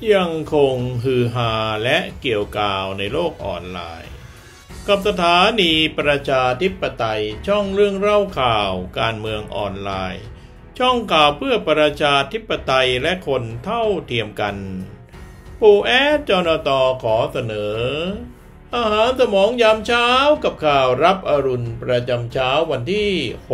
ยังคงฮือฮาและเกี่ยวกาวในโลกออนไลน์กับสถานีประชาธิปไตยช่องเรื่องเล่าข่าวการเมืองออนไลน์ช่องข่าวเพื่อประชาธิปไตยและคนเท่าเทียมกันปู่แอดจนต.ขอเสนออาหารสมองยามเช้ากับข่าวรับอรุณประจำเช้าวันที่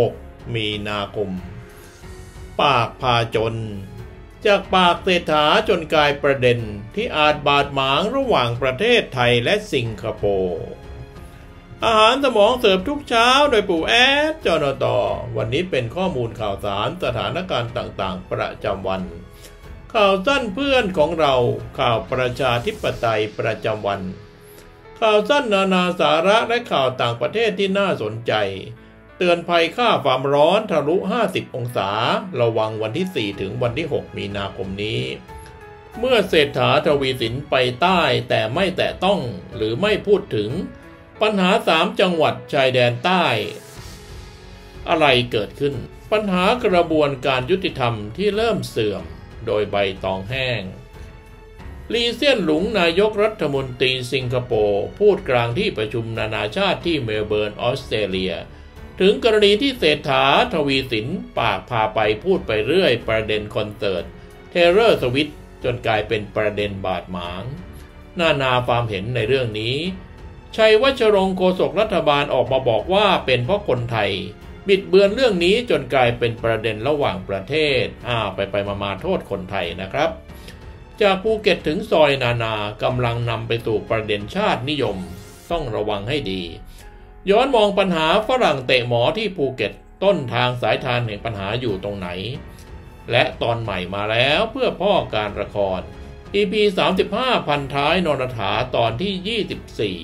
6มีนาคมปากพาจนจากปากเศรษฐาจนกลายประเด็นที่อาจบาดหมางระหว่างประเทศไทยและสิงคโปร์อาหารสมองเสิร์ฟทุกเช้าโดยปู่แอดจนต.วันนี้เป็นข้อมูลข่าวสารสถานการณ์ต่างๆประจำวันข่าวสั้นเพื่อนของเราข่าวประชาธิปไตยประจำวันข่าวสั้นนานาสาระและข่าวต่างประเทศที่น่าสนใจเตือนภัยค่าความร้อนทะลุ50องศาระวังวันที่4ถึงวันที่6มีนาคมนี้เมื่อเศรษฐาทวีสินไปใต้แต่ไม่แตะต้องหรือไม่พูดถึงปัญหา3จังหวัดชายแดนใต้อะไรเกิดขึ้นปัญหากระบวนการยุติธรรมที่เริ่มเสื่อมโดยใบตองแห้งลีเซียนหลุงนายกรัฐมนตรีสิงคโปร์พูดกลางที่ประชุมนานาชาติที่เมลเบิร์นออสเตรเลียถึงกรณีที่เศรษฐาทวีสินปากพาไปพูดไปเรื่อยประเด็นคอนเสิร์ตเทเลอร์สวิฟต์จนกลายเป็นประเด็นบาดหมางนานาความเห็นในเรื่องนี้ชัยวัชรงค์โฆษกรัฐบาลออกมาบอกว่าเป็นเพราะคนไทยบิดเบือนเรื่องนี้จนกลายเป็นประเด็นระหว่างประเทศไปมาโทษคนไทยนะครับจากภูเก็ตถึงซอยนานากำลังนำไปสู่ประเด็นชาตินิยมต้องระวังให้ดีย้อนมองปัญหาฝรั่งเตะหมอที่ภูเก็ตต้นทางสายทานแห่งปัญหาอยู่ตรงไหนและตอนใหม่มาแล้วเพื่อพ่อการละคร EP 35พันท้ายนรถาตอนที่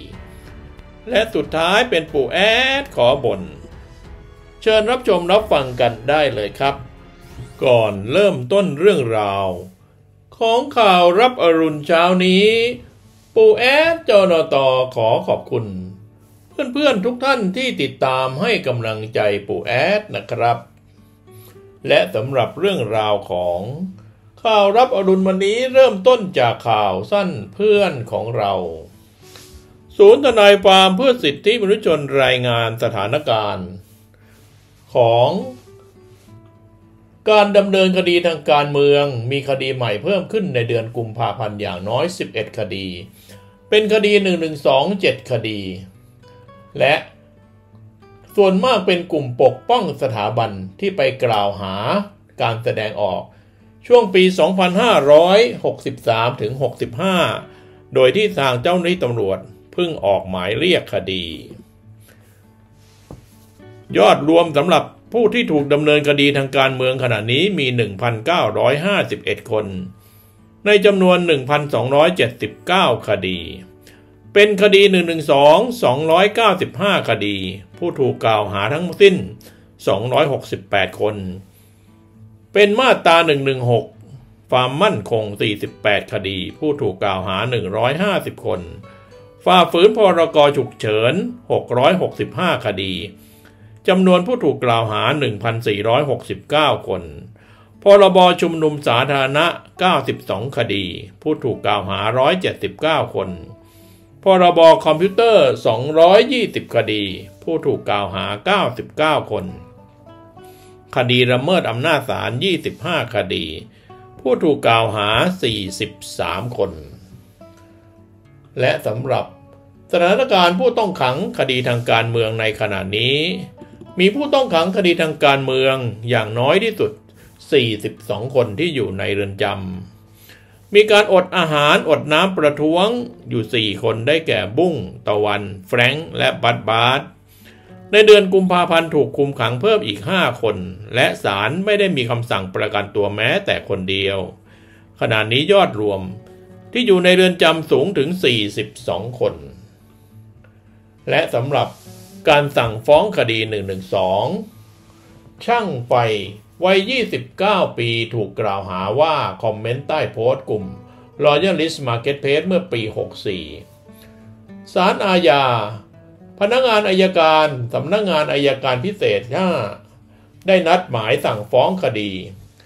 24และสุดท้ายเป็นปู่แอดขอบ่นเชิญรับชมรับฟังกันได้เลยครับก่อนเริ่มต้นเรื่องราวของข่าวรับอรุณเช้านี้ปู่แอดจนต.ขอขอบคุณเพื่อนๆทุกท่านที่ติดตามให้กำลังใจปู่แอดนะครับและสำหรับเรื่องราวของข่าวรับอรุณวันนี้เริ่มต้นจากข่าวสั้นเพื่อนของเราศูนย์ทนายความเพื่อสิทธิมนุษยชนรายงานสถานการณ์ของการดำเนินคดีทางการเมืองมีคดีใหม่เพิ่มขึ้นในเดือนกุมภาพันธ์อย่างน้อย11คดีเป็นคดี112 7คดีและส่วนมากเป็นกลุ่มปกป้องสถาบันที่ไปกล่าวหาการแสดงออกช่วงปี2563ถึง65โดยที่ทางเจ้าหน้าที่ตำรวจเพิ่งออกหมายเรียกคดียอดรวมสำหรับผู้ที่ถูกดำเนินคดีทางการเมืองขณะนี้มี 1,951 คนในจำนวน 1,279 คดีเป็นคดี112 295 คดีผู้ถูกกล่าวหาทั้งสิ้น268 คนเป็นมาตรา116ความมั่นคง48 คดีผู้ถูกกล่าวหา150 คนฝ่าฝืนพรกฉุกเฉิน665 คดีจำนวนผู้ถูกกล่าวหา 1,469 คนพรบชุมนุมสาธารณะ92 คดีผู้ถูกกล่าวหา179 คนพรบคอมพิวเตอร์220 คดีผู้ถูกกล่าวหา99 คนคดีละเมิดอำนาจศาล25 คดีผู้ถูกกล่าวหา43 คนและสำหรับสถานการณ์ผู้ต้องขังคดีทางการเมืองในขณะนี้มีผู้ต้องขังคดีทางการเมืองอย่างน้อยที่สุด42 คนที่อยู่ในเรือนจำมีการอดอาหารอดน้ำประท้วงอยู่4 คนได้แก่บุ้งตะวันแฟรงค์และบาสในเดือนกุมภาพันธ์ถูกคุมขังเพิ่มอีก5 คนและศาลไม่ได้มีคำสั่งประกันตัวแม้แต่คนเดียวขณะนี้ยอดรวมที่อยู่ในเรือนจำสูงถึง42 คนและสำหรับการสั่งฟ้องคดี112ช่างไฟวัย29 ปีถูกกล่าวหาว่าคอมเมนต์ใต้โพสต์กลุ่ม Royalist Marketplace เมื่อปี64ศาลอาญาพนักงานอัยการสำนักงานอัยการพิเศษ5ได้นัดหมายสั่งฟ้องคดี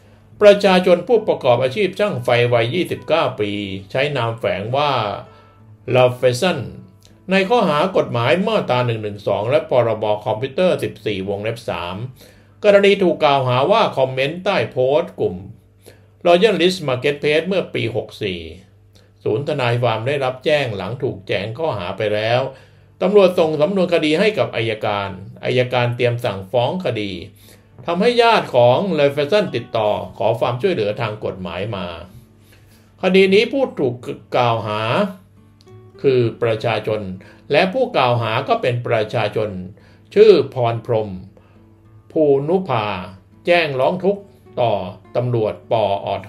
ประชาชนผู้ประกอบอาชีพช่างไฟวัย 29 ปีใช้นามแฝงว่าลาเฟซันในข้อหากฎหมายมาตรา 112 และพรบคอมพิวเตอร์ 14 วงเล็บ 3 กรณีถูกกล่าวหาว่าคอมเมนต์ใต้โพสต์กลุ่ม Royalist Marketplace เมื่อปี 64 ศูนย์ทนายความได้รับแจ้งหลังถูกแจ้งข้อหาไปแล้วตำรวจส่งสำนวนคดีให้กับอัยการเตรียมสั่งฟ้องคดีทำให้ญาติของเลฟเฟสันติดต่อขอความช่วยเหลือทางกฎหมายมาคดีนี้ผู้ถูกกล่าวหาคือประชาชนและผู้กล่าวหาก็เป็นประชาชนชื่อพรพรหมภูนุภาแจ้งร้องทุกข์ต่อตำรวจปอท.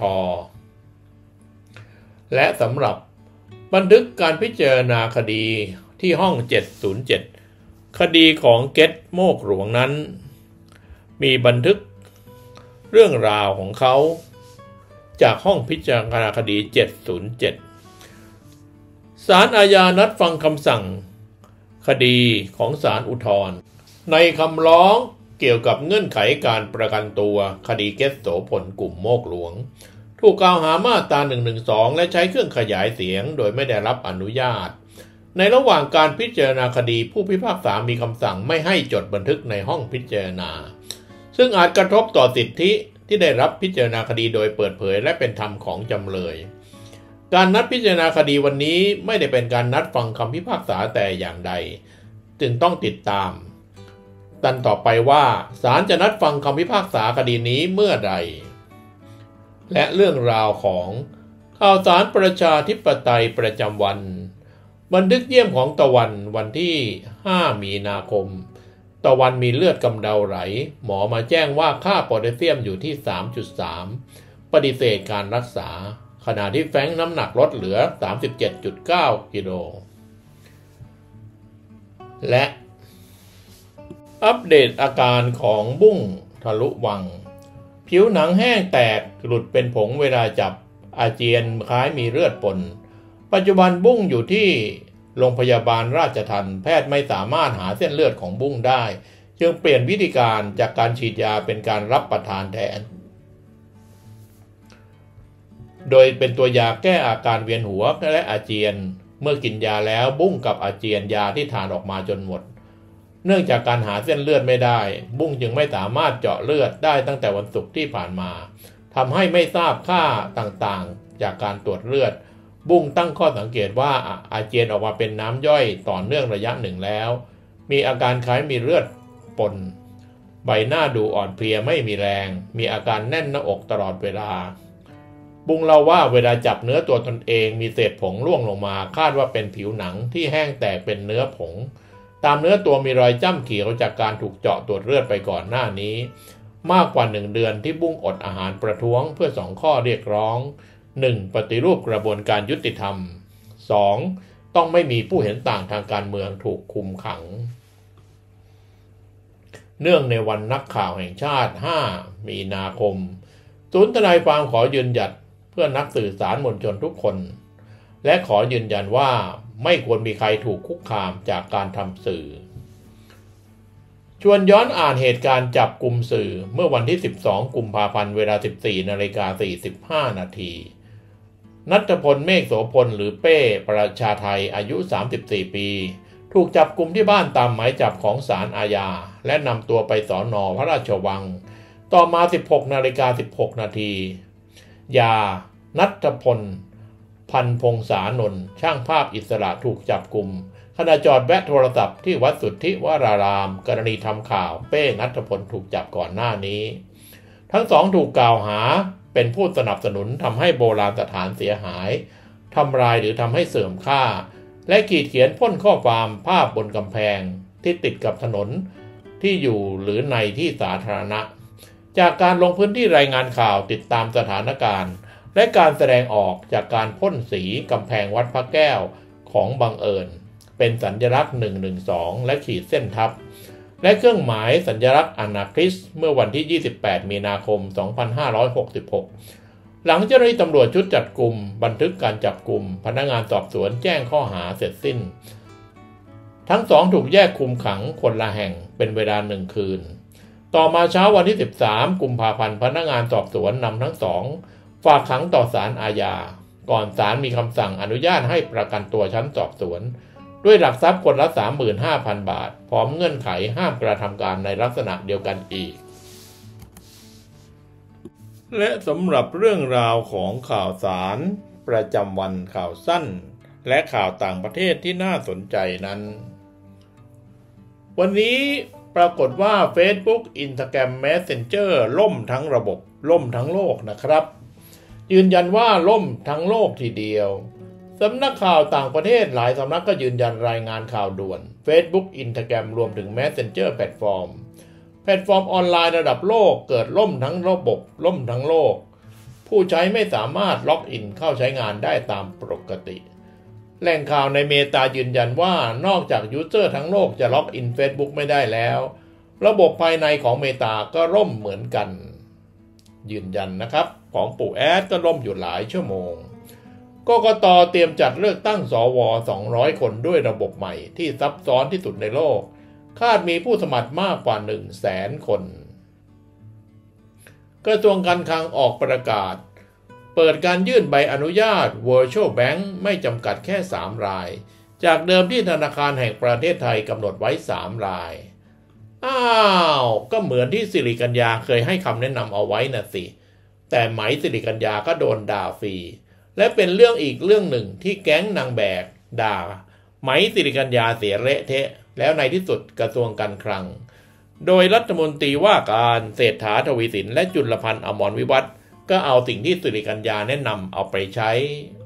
และสำหรับบันทึกการพิจารณาคดีที่ห้อง 707 คดีของเก็ตโมกหลวงนั้นมีบันทึกเรื่องราวของเขาจากห้องพิจารณาคดี 707 ศาลอาญานัดฟังคำสั่งคดีของศาลอุทธรณ์ในคำร้องเกี่ยวกับเงื่อนไขการประกันตัวคดีเก็ตโสพลกลุ่มโมกหลวงถูกกล่าวหามาตรา 112 และใช้เครื่องขยายเสียงโดยไม่ได้รับอนุญาตในระหว่างการพิจารณาคดีผู้พิพากษามีคำสั่งไม่ให้จดบันทึกในห้องพิจารณาซึ่งอาจกระทบต่อสิทธิที่ได้รับพิจารณาคดีโดยเปิดเผยและเป็นธรรมของจำเลยการนัดพิจารณาคดีวันนี้ไม่ได้เป็นการนัดฟังคำพิพากษาแต่อย่างใดจึงต้องติดตามต่อไปว่าศาลจะนัดฟังคำพิพากษาคดีนี้เมื่อใดและเรื่องราวของข่าวสารประชาธิปไตยประจำวันบันทึกเยี่ยมของตะวันวันที่ 5 มีนาคมตะวันมีเลือดกำเดาไหลหมอมาแจ้งว่าค่าโพแทสเซียมอยู่ที่ 3.3 ปฏิเสธการรักษาขณะที่แฟรงค์น้ำหนักลดเหลือ 37.9 กิโลและอัปเดตอาการของบุ้งทะลุวังผิวหนังแห้งแตกหลุดเป็นผงเวลาจับอาเจียนคล้ายมีเลือดปนปัจจุบันบุ้งอยู่ที่โรงพยาบาลราชทัณฑ์แพทย์ไม่สามารถหาเส้นเลือดของบุ้งได้จึงเปลี่ยนวิธีการจากการฉีดยาเป็นการรับประทานแทนโดยเป็นตัวยาแก้อาการเวียนหัวและอาเจียนเมื่อกินยาแล้วบุ้งกับอาเจียนยาที่ทานออกมาจนหมดเนื่องจากการหาเส้นเลือดไม่ได้บุ้งจึงไม่สามารถเจาะเลือดได้ตั้งแต่วันศุกร์ที่ผ่านมาทำให้ไม่ทราบค่าต่างๆจากการตรวจเลือดบุ้งตั้งข้อสังเกตว่าอาเจียนออกมาเป็นน้ำย่อยต่อเนื่องระยะหนึ่งแล้วมีอาการคล้ายมีเลือดปนใบหน้าดูอ่อนเพลียไม่มีแรงมีอาการแน่นหน้าอกตลอดเวลาบุ้งเล่าว่าเวลาจับเนื้อตัวตนเองมีเศษผงร่วงลงมาคาดว่าเป็นผิวหนังที่แห้งแตกเป็นเนื้อผงตามเนื้อตัวมีรอยจ้ำเขียวจากการถูกเจาะตรวจเลือดไปก่อนหน้านี้มากกว่า1 เดือนที่บุ้งอดอาหารประท้วงเพื่อ2 ข้อเรียกร้อง 1. ปฏิรูปกระบวนการยุติธรรม 2. ต้องไม่มีผู้เห็นต่างทางการเมืองถูกคุมขังเนื่องในวันนักข่าวแห่งชาติ 5 มีนาคมศูนย์ทนายความขอยืนหยัดเพื่อนักสื่อสารมวลชนทุกคนและขอยืนยันว่าไม่ควรมีใครถูกคุกคามจากการทำสื่อชวนย้อนอ่านเหตุการณ์จับกุมสื่อเมื่อวันที่ 12 กุมภาพันธ์เวลา 14:45 นาทีณัฐพล เมฆโสพลหรือเป้ประชาไทยอายุ 34 ปีถูกจับกุมที่บ้านตามหมายจับของศาลอาญาและนำตัวไปสน.พระราชวังต่อมา 16:16 นาทียาณัฐพลพันพงษานนท์ช่างภาพอิสระถูกจับกุมขณะจอดแวะโทรศัพท์ที่วัดสุทธิวรารามกรณีทำข่าวเป้ณัฐพลถูกจับก่อนหน้านี้ทั้งสองถูกกล่าวหาเป็นผู้สนับสนุนทำให้โบราณสถานเสียหายทำลายหรือทำให้เสื่อมค่าและขีดเขียนพ่นข้อความภาพบนกำแพงที่ติดกับถนนที่อยู่หรือในที่สาธารณะจากการลงพื้นที่รายงานข่าวติดตามสถานการณ์และการแสดงออกจากการพ่นสีกำแพงวัดพระแก้วของบังเอิญเป็นสัญลักษณ์ 112 และขีดเส้นทับและเครื่องหมายสัญลักษณ์อนาคริสต์เมื่อวันที่ 28 มีนาคม 2566 หลังเจ้าหน้าที่ตำรวจชุดจับกุมบันทึกการจับกุมพนักงานสอบสวนแจ้งข้อหาเสร็จสิ้นทั้งสองถูกแยกคุมขังคนละแห่งเป็นเวลา1 คืนต่อมาเช้าวันที่13กุมภาพันธ์พนักงานสอบสวนนำทั้งสองฝากขังต่อศาลอาญาก่อนศาลมีคำสั่งอนุญาตให้ประกันตัวชั้นสอบสวนด้วยหลักทรัพย์คนละ 35,000 บาทพร้อมเงื่อนไขห้ามกระทำการในลักษณะเดียวกันอีกและสำหรับเรื่องราวของข่าวสารประจำวันข่าวสั้นและข่าวต่างประเทศที่น่าสนใจนั้นวันนี้ปรากฏว่า Facebook Instagram Messenger ล่มทั้งระบบล่มทั้งโลกนะครับยืนยันว่าล่มทั้งโลกทีเดียวสำนักข่าวต่างประเทศหลายสำนักก็ยืนยันรายงานข่าวด่วน Facebook Instagram รวมถึง Messenger แพลตฟอร์มออนไลน์ระดับโลกเกิดล่มทั้งระบบล่มทั้งโลกผู้ใช้ไม่สามารถล็อกอินเข้าใช้งานได้ตามปกติแหล่งข่าวในเมตายืนยันว่านอกจากยูเซอร์ทั้งโลกจะล็อกอิน Facebook ไม่ได้แล้วระบบภายในของเมตาก็ล่มเหมือนกันยืนยันนะครับของปู่แอดก็ล่มอยู่หลายชั่วโมงกกต.เตรียมจัดเลือกตั้งสว200 คนด้วยระบบใหม่ที่ซับซ้อนที่สุดในโลกคาดมีผู้สมัครมากกว่า 100,000 คนกระทรวงการคลังออกประกาศเปิดการยื่นใบอนุญาต Virtual Bank ไม่จำกัดแค่3 รายจากเดิมที่ธนาคารแห่งประเทศไทยกำหนดไว้3 รายก็เหมือนที่สิริกัญญาเคยให้คำแนะนำเอาไว้น่ะสิแต่ไหมสิริกัญญาก็โดนด่าฟรีและเป็นเรื่องอีกเรื่องหนึ่งที่แก๊งนางแบกด่าไหมสิริกัญญาเสียเละเทะแล้วในที่สุดกระทรวงการคลังโดยรัฐมนตรีว่าการเศรษฐาทวีสินและจุลพันธ์อมรวิวัฒน์ก็เอาสิ่งที่สิริกัญญาแนะนำเอาไปใช้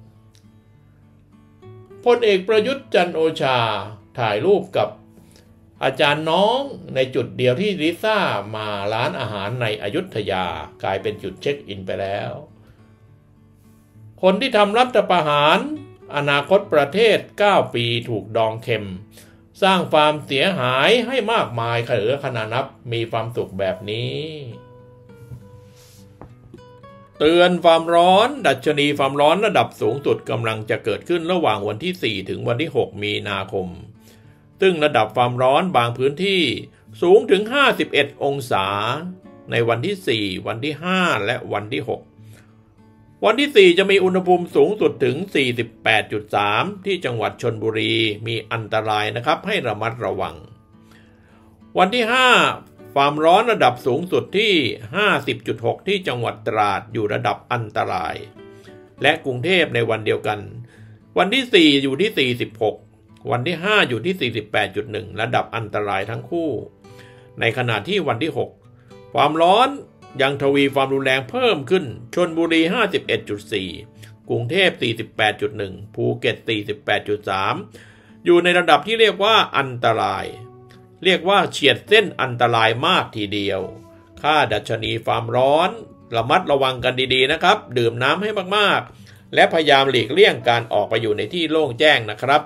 พลเอกประยุทธ์จันทร์โอชาถ่ายรูปกับอาจารย์น้องในจุดเดียวที่ลิซ่ามาร้านอาหารในอยุธยากลายเป็นจุดเช็คอินไปแล้วคนที่ทำรัฐประหารอนาคตประเทศ9 ปีถูกดองเค็มสร้างความเสียหายให้มากมายเหลือขนานับมีความสุขแบบนี้เตือนความร้อนดัชนีความร้อนระดับสูงสุดกำลังจะเกิดขึ้นระหว่างวันที่4ถึงวันที่6มีนาคมซึ่งระดับความร้อนบางพื้นที่สูงถึง51 องศาในวันที่4วันที่5และวันที่6วันที่4จะมีอุณหภูมิสูงสุดถึง 48.3 ที่จังหวัดชลบุรีมีอันตรายนะครับให้ระมัดระวังวันที่5ความร้อนระดับสูงสุดที่ 50.6 ที่จังหวัดตราดอยู่ระดับอันตรายและกรุงเทพในวันเดียวกันวันที่4อยู่ที่46วันที่5อยู่ที่ 48.1 ระดับอันตรายทั้งคู่ในขณะที่วันที่6ความร้อนยังทวีความรุนแรงเพิ่มขึ้นชลบุรี 51.4 กรุงเทพ 48.1 ภูเก็ต 48.3 อยู่ในระดับที่เรียกว่าอันตรายเรียกว่าเฉียดเส้นอันตรายมากทีเดียวค่าดัชนีความร้อนระมัดระวังกันดีๆนะครับดื่มน้ำให้มากๆและพยายามหลีกเลี่ยงการออกไปอยู่ในที่โล่งแจ้งนะครับ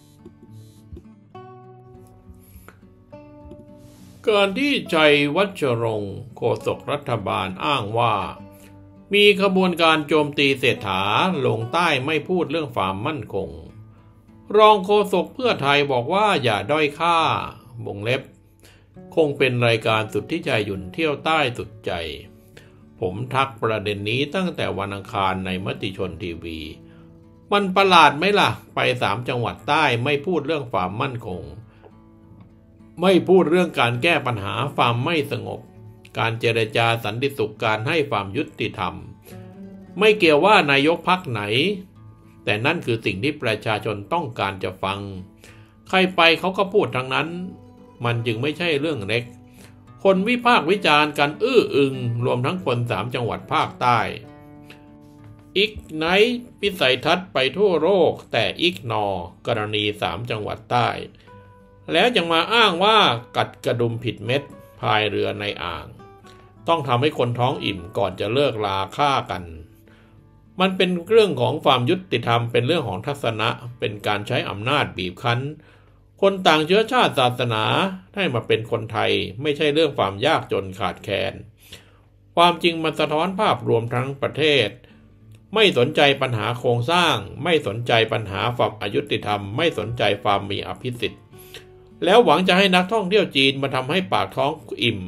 การที่ชัยวัชรงค์โฆษกรัฐบาลอ้างว่ามีขบวนการโจมตีเศรษฐาลงใต้ไม่พูดเรื่องความมั่นคงรองโฆษกเพื่อไทยบอกว่าอย่าด้อยค่าวงเล็บคงเป็นรายการสุดที่ใจหยุ่นเที่ยวใต้สุดใจผมทักประเด็นนี้ตั้งแต่วันอังคารในมติชนทีวีมันประหลาดไหมล่ะไป3 จังหวัดใต้ไม่พูดเรื่องความมั่นคงไม่พูดเรื่องการแก้ปัญหาความไม่สงบการเจรจาสันติสุขการให้ความยุติธรรมไม่เกี่ยวว่านายกพรรคไหนแต่นั่นคือสิ่งที่ประชาชนต้องการจะฟังใครไปเขาก็พูดทั้งนั้นมันจึงไม่ใช่เรื่องเล็กคนวิพากษ์วิจารณ์กันอื้ออึงรวมทั้งคน3 จังหวัดภาคใต้อีกไนท์วิสัยทัศน์ไปทั่วโลกแต่อีกนอกรณี3 จังหวัดใต้แล้วยังมาอ้างว่ากัดกระดุมผิดเม็ดพายเรือในอ่างต้องทำให้คนท้องอิ่มก่อนจะเลิกลาฆ่ากันมันเป็นเรื่องของความยุติธรรมเป็นเรื่องของทัศนะเป็นการใช้อำนาจบีบคั้นคนต่างเชื้อชาติศาสนาให้มาเป็นคนไทยไม่ใช่เรื่องความยากจนขาดแคลนความจริงมันสะท้อนภาพรวมทั้งประเทศไม่สนใจปัญหาโครงสร้างไม่สนใจปัญหาความอยุติธรรมไม่สนใจความมีอภิสิทธิ์แล้วหวังจะให้นักท่องเที่ยวจีนมาทำให้ปากท้องอิ่ม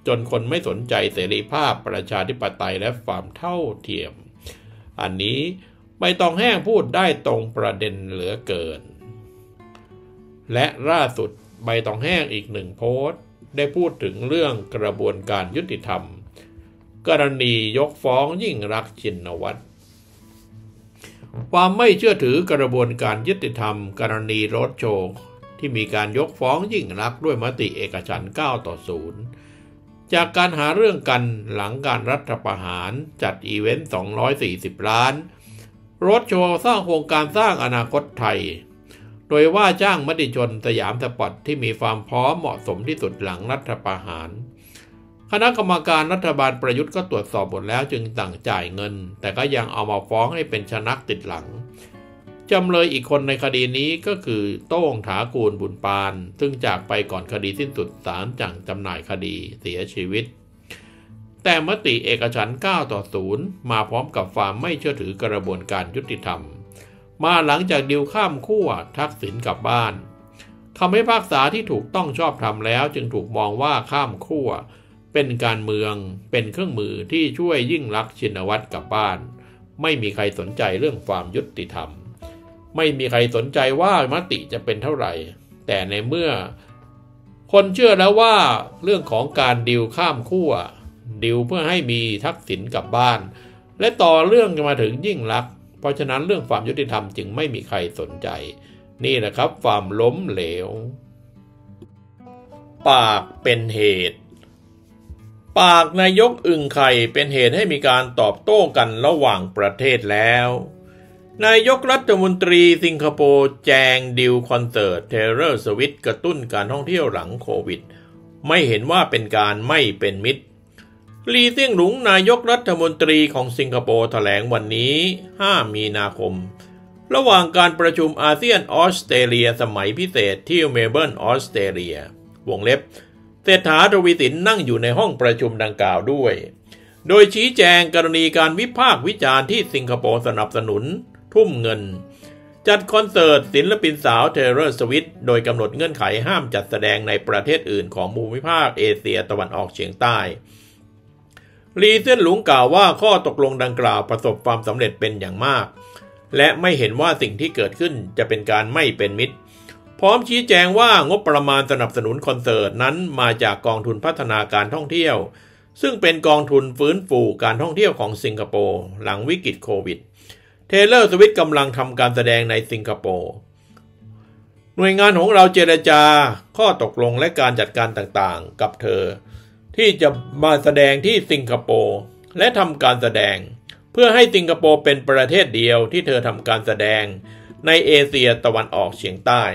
จนคนไม่สนใจเสรีภาพประชาธิปไตยและความเท่าเทียมอันนี้ใบตองแห้งพูดได้ตรงประเด็นเหลือเกินและล่าสุดใบตองแห้งอีกหนึ่งโพสต์ได้พูดถึงเรื่องกระบวนการยุติธรรมกรณียกฟ้องยิ่งรักษณ์ชินวัตรความไม่เชื่อถือกระบวนการยุติธรรมกรณีโรดโชว์ที่มีการยกฟ้องยิ่งรักษณ์ด้วยมติเอกฉันท์9-0จากการหาเรื่องกันหลังการรัฐประหารจัดอีเวนต์240 ล้านโรดโชว์สร้างโครงการสร้างอนาคตไทยโดยว่าจ้างมติชนสยามสปอร์ตที่มีความพร้อมเหมาะสมที่สุดหลังรัฐประหารคณะกรรมการรัฐบาลประยุทธ์ก็ตรวจสอบหมดแล้วจึงสั่งจ่ายเงินแต่ก็ยังเอามาฟ้องให้เป็นชนักติดหลังจำเลยอีกคนในคดีนี้ก็คือโต้งถากูลบุญปานซึ่งจากไปก่อนคดีสิ้นสุดศาลสั่งจำหน่ายคดีเสียชีวิตแต่มติเอกฉันท์9-0มาพร้อมกับความไม่เชื่อถือกระบวนการยุติธรรมมาหลังจากดิวข้ามขั้วทักษิณกลับบ้านคำพิพากษาที่ถูกต้องชอบธรรมแล้วจึงถูกมองว่าข้ามขั้วเป็นการเมืองเป็นเครื่องมือที่ช่วยยิ่งรักษณ์ชินวัตรกลับบ้านไม่มีใครสนใจเรื่องความยุติธรรมไม่มีใครสนใจว่ามติจะเป็นเท่าไหร่แต่ในเมื่อคนเชื่อแล้วว่าเรื่องของการดิวข้ามขั้วดิวเพื่อให้มีทักษิณกลับบ้านและต่อเรื่องมาถึงยิ่งรักษณ์เพราะฉะนั้นเรื่องความยุติธรรมจึงไม่มีใครสนใจนี่แหละครับความล้มเหลวปากเป็นเหตุปากนายกอึ่งไข่เป็นเหตุให้มีการตอบโต้กันระหว่างประเทศแล้วนายกรัฐมนตรีสิงคโปร์แจงดิวคอนเสิร์ต Taylor Swift กระตุ้นการท่องเที่ยวหลังโควิดไม่เห็นว่าเป็นการไม่เป็นมิตรลีเซี่ยงหลุงนายกรัฐมนตรีของสิงคโปร์แถลงวันนี้5 มีนาคมระหว่างการประชุมอาเซียนออสเตรเลียสมัยพิเศษที่เมลเบิร์นออสเตรเลียวงเล็บเศรษฐา ทวีสินนั่งอยู่ในห้องประชุมดังกล่าวด้วยโดยชี้แจงกรณีการวิพากษ์วิจารณ์ที่สิงคโปร์สนับสนุนทุ่มเงินจัดคอนเสิร์ตศิลปินสาวเทเลอร์สวิฟต์โดยกำหนดเงื่อนไขห้ามจัดแสดงในประเทศอื่นของภูมิภาคเอเชียตะวันออกเฉียงใต้ลีเซี่ยนหลุงกล่าวว่าข้อตกลงดังกล่าวประสบความสำเร็จเป็นอย่างมากและไม่เห็นว่าสิ่งที่เกิดขึ้นจะเป็นการไม่เป็นมิตรพร้อมชี้แจงว่างบประมาณสนับสนุนคอนเสิร์ตนั้นมาจากกองทุนพัฒนาการท่องเที่ยวซึ่งเป็นกองทุนฟื้นฟูการท่องเที่ยวของสิงคโปร์หลังวิกฤตโควิดเทเลอร์สวิฟต์กำลังทำการแสดงในสิงคโปร์หน่วยงานของเราเจรจาข้อตกลงและการจัดการต่างๆกับเธอที่จะมาแสดงที่สิงคโปร์และทำการแสดงเพื่อให้สิงคโปร์เป็นประเทศเดียวที่เธอทำการแสดงในเอเชียตะวันออกเฉียงใต้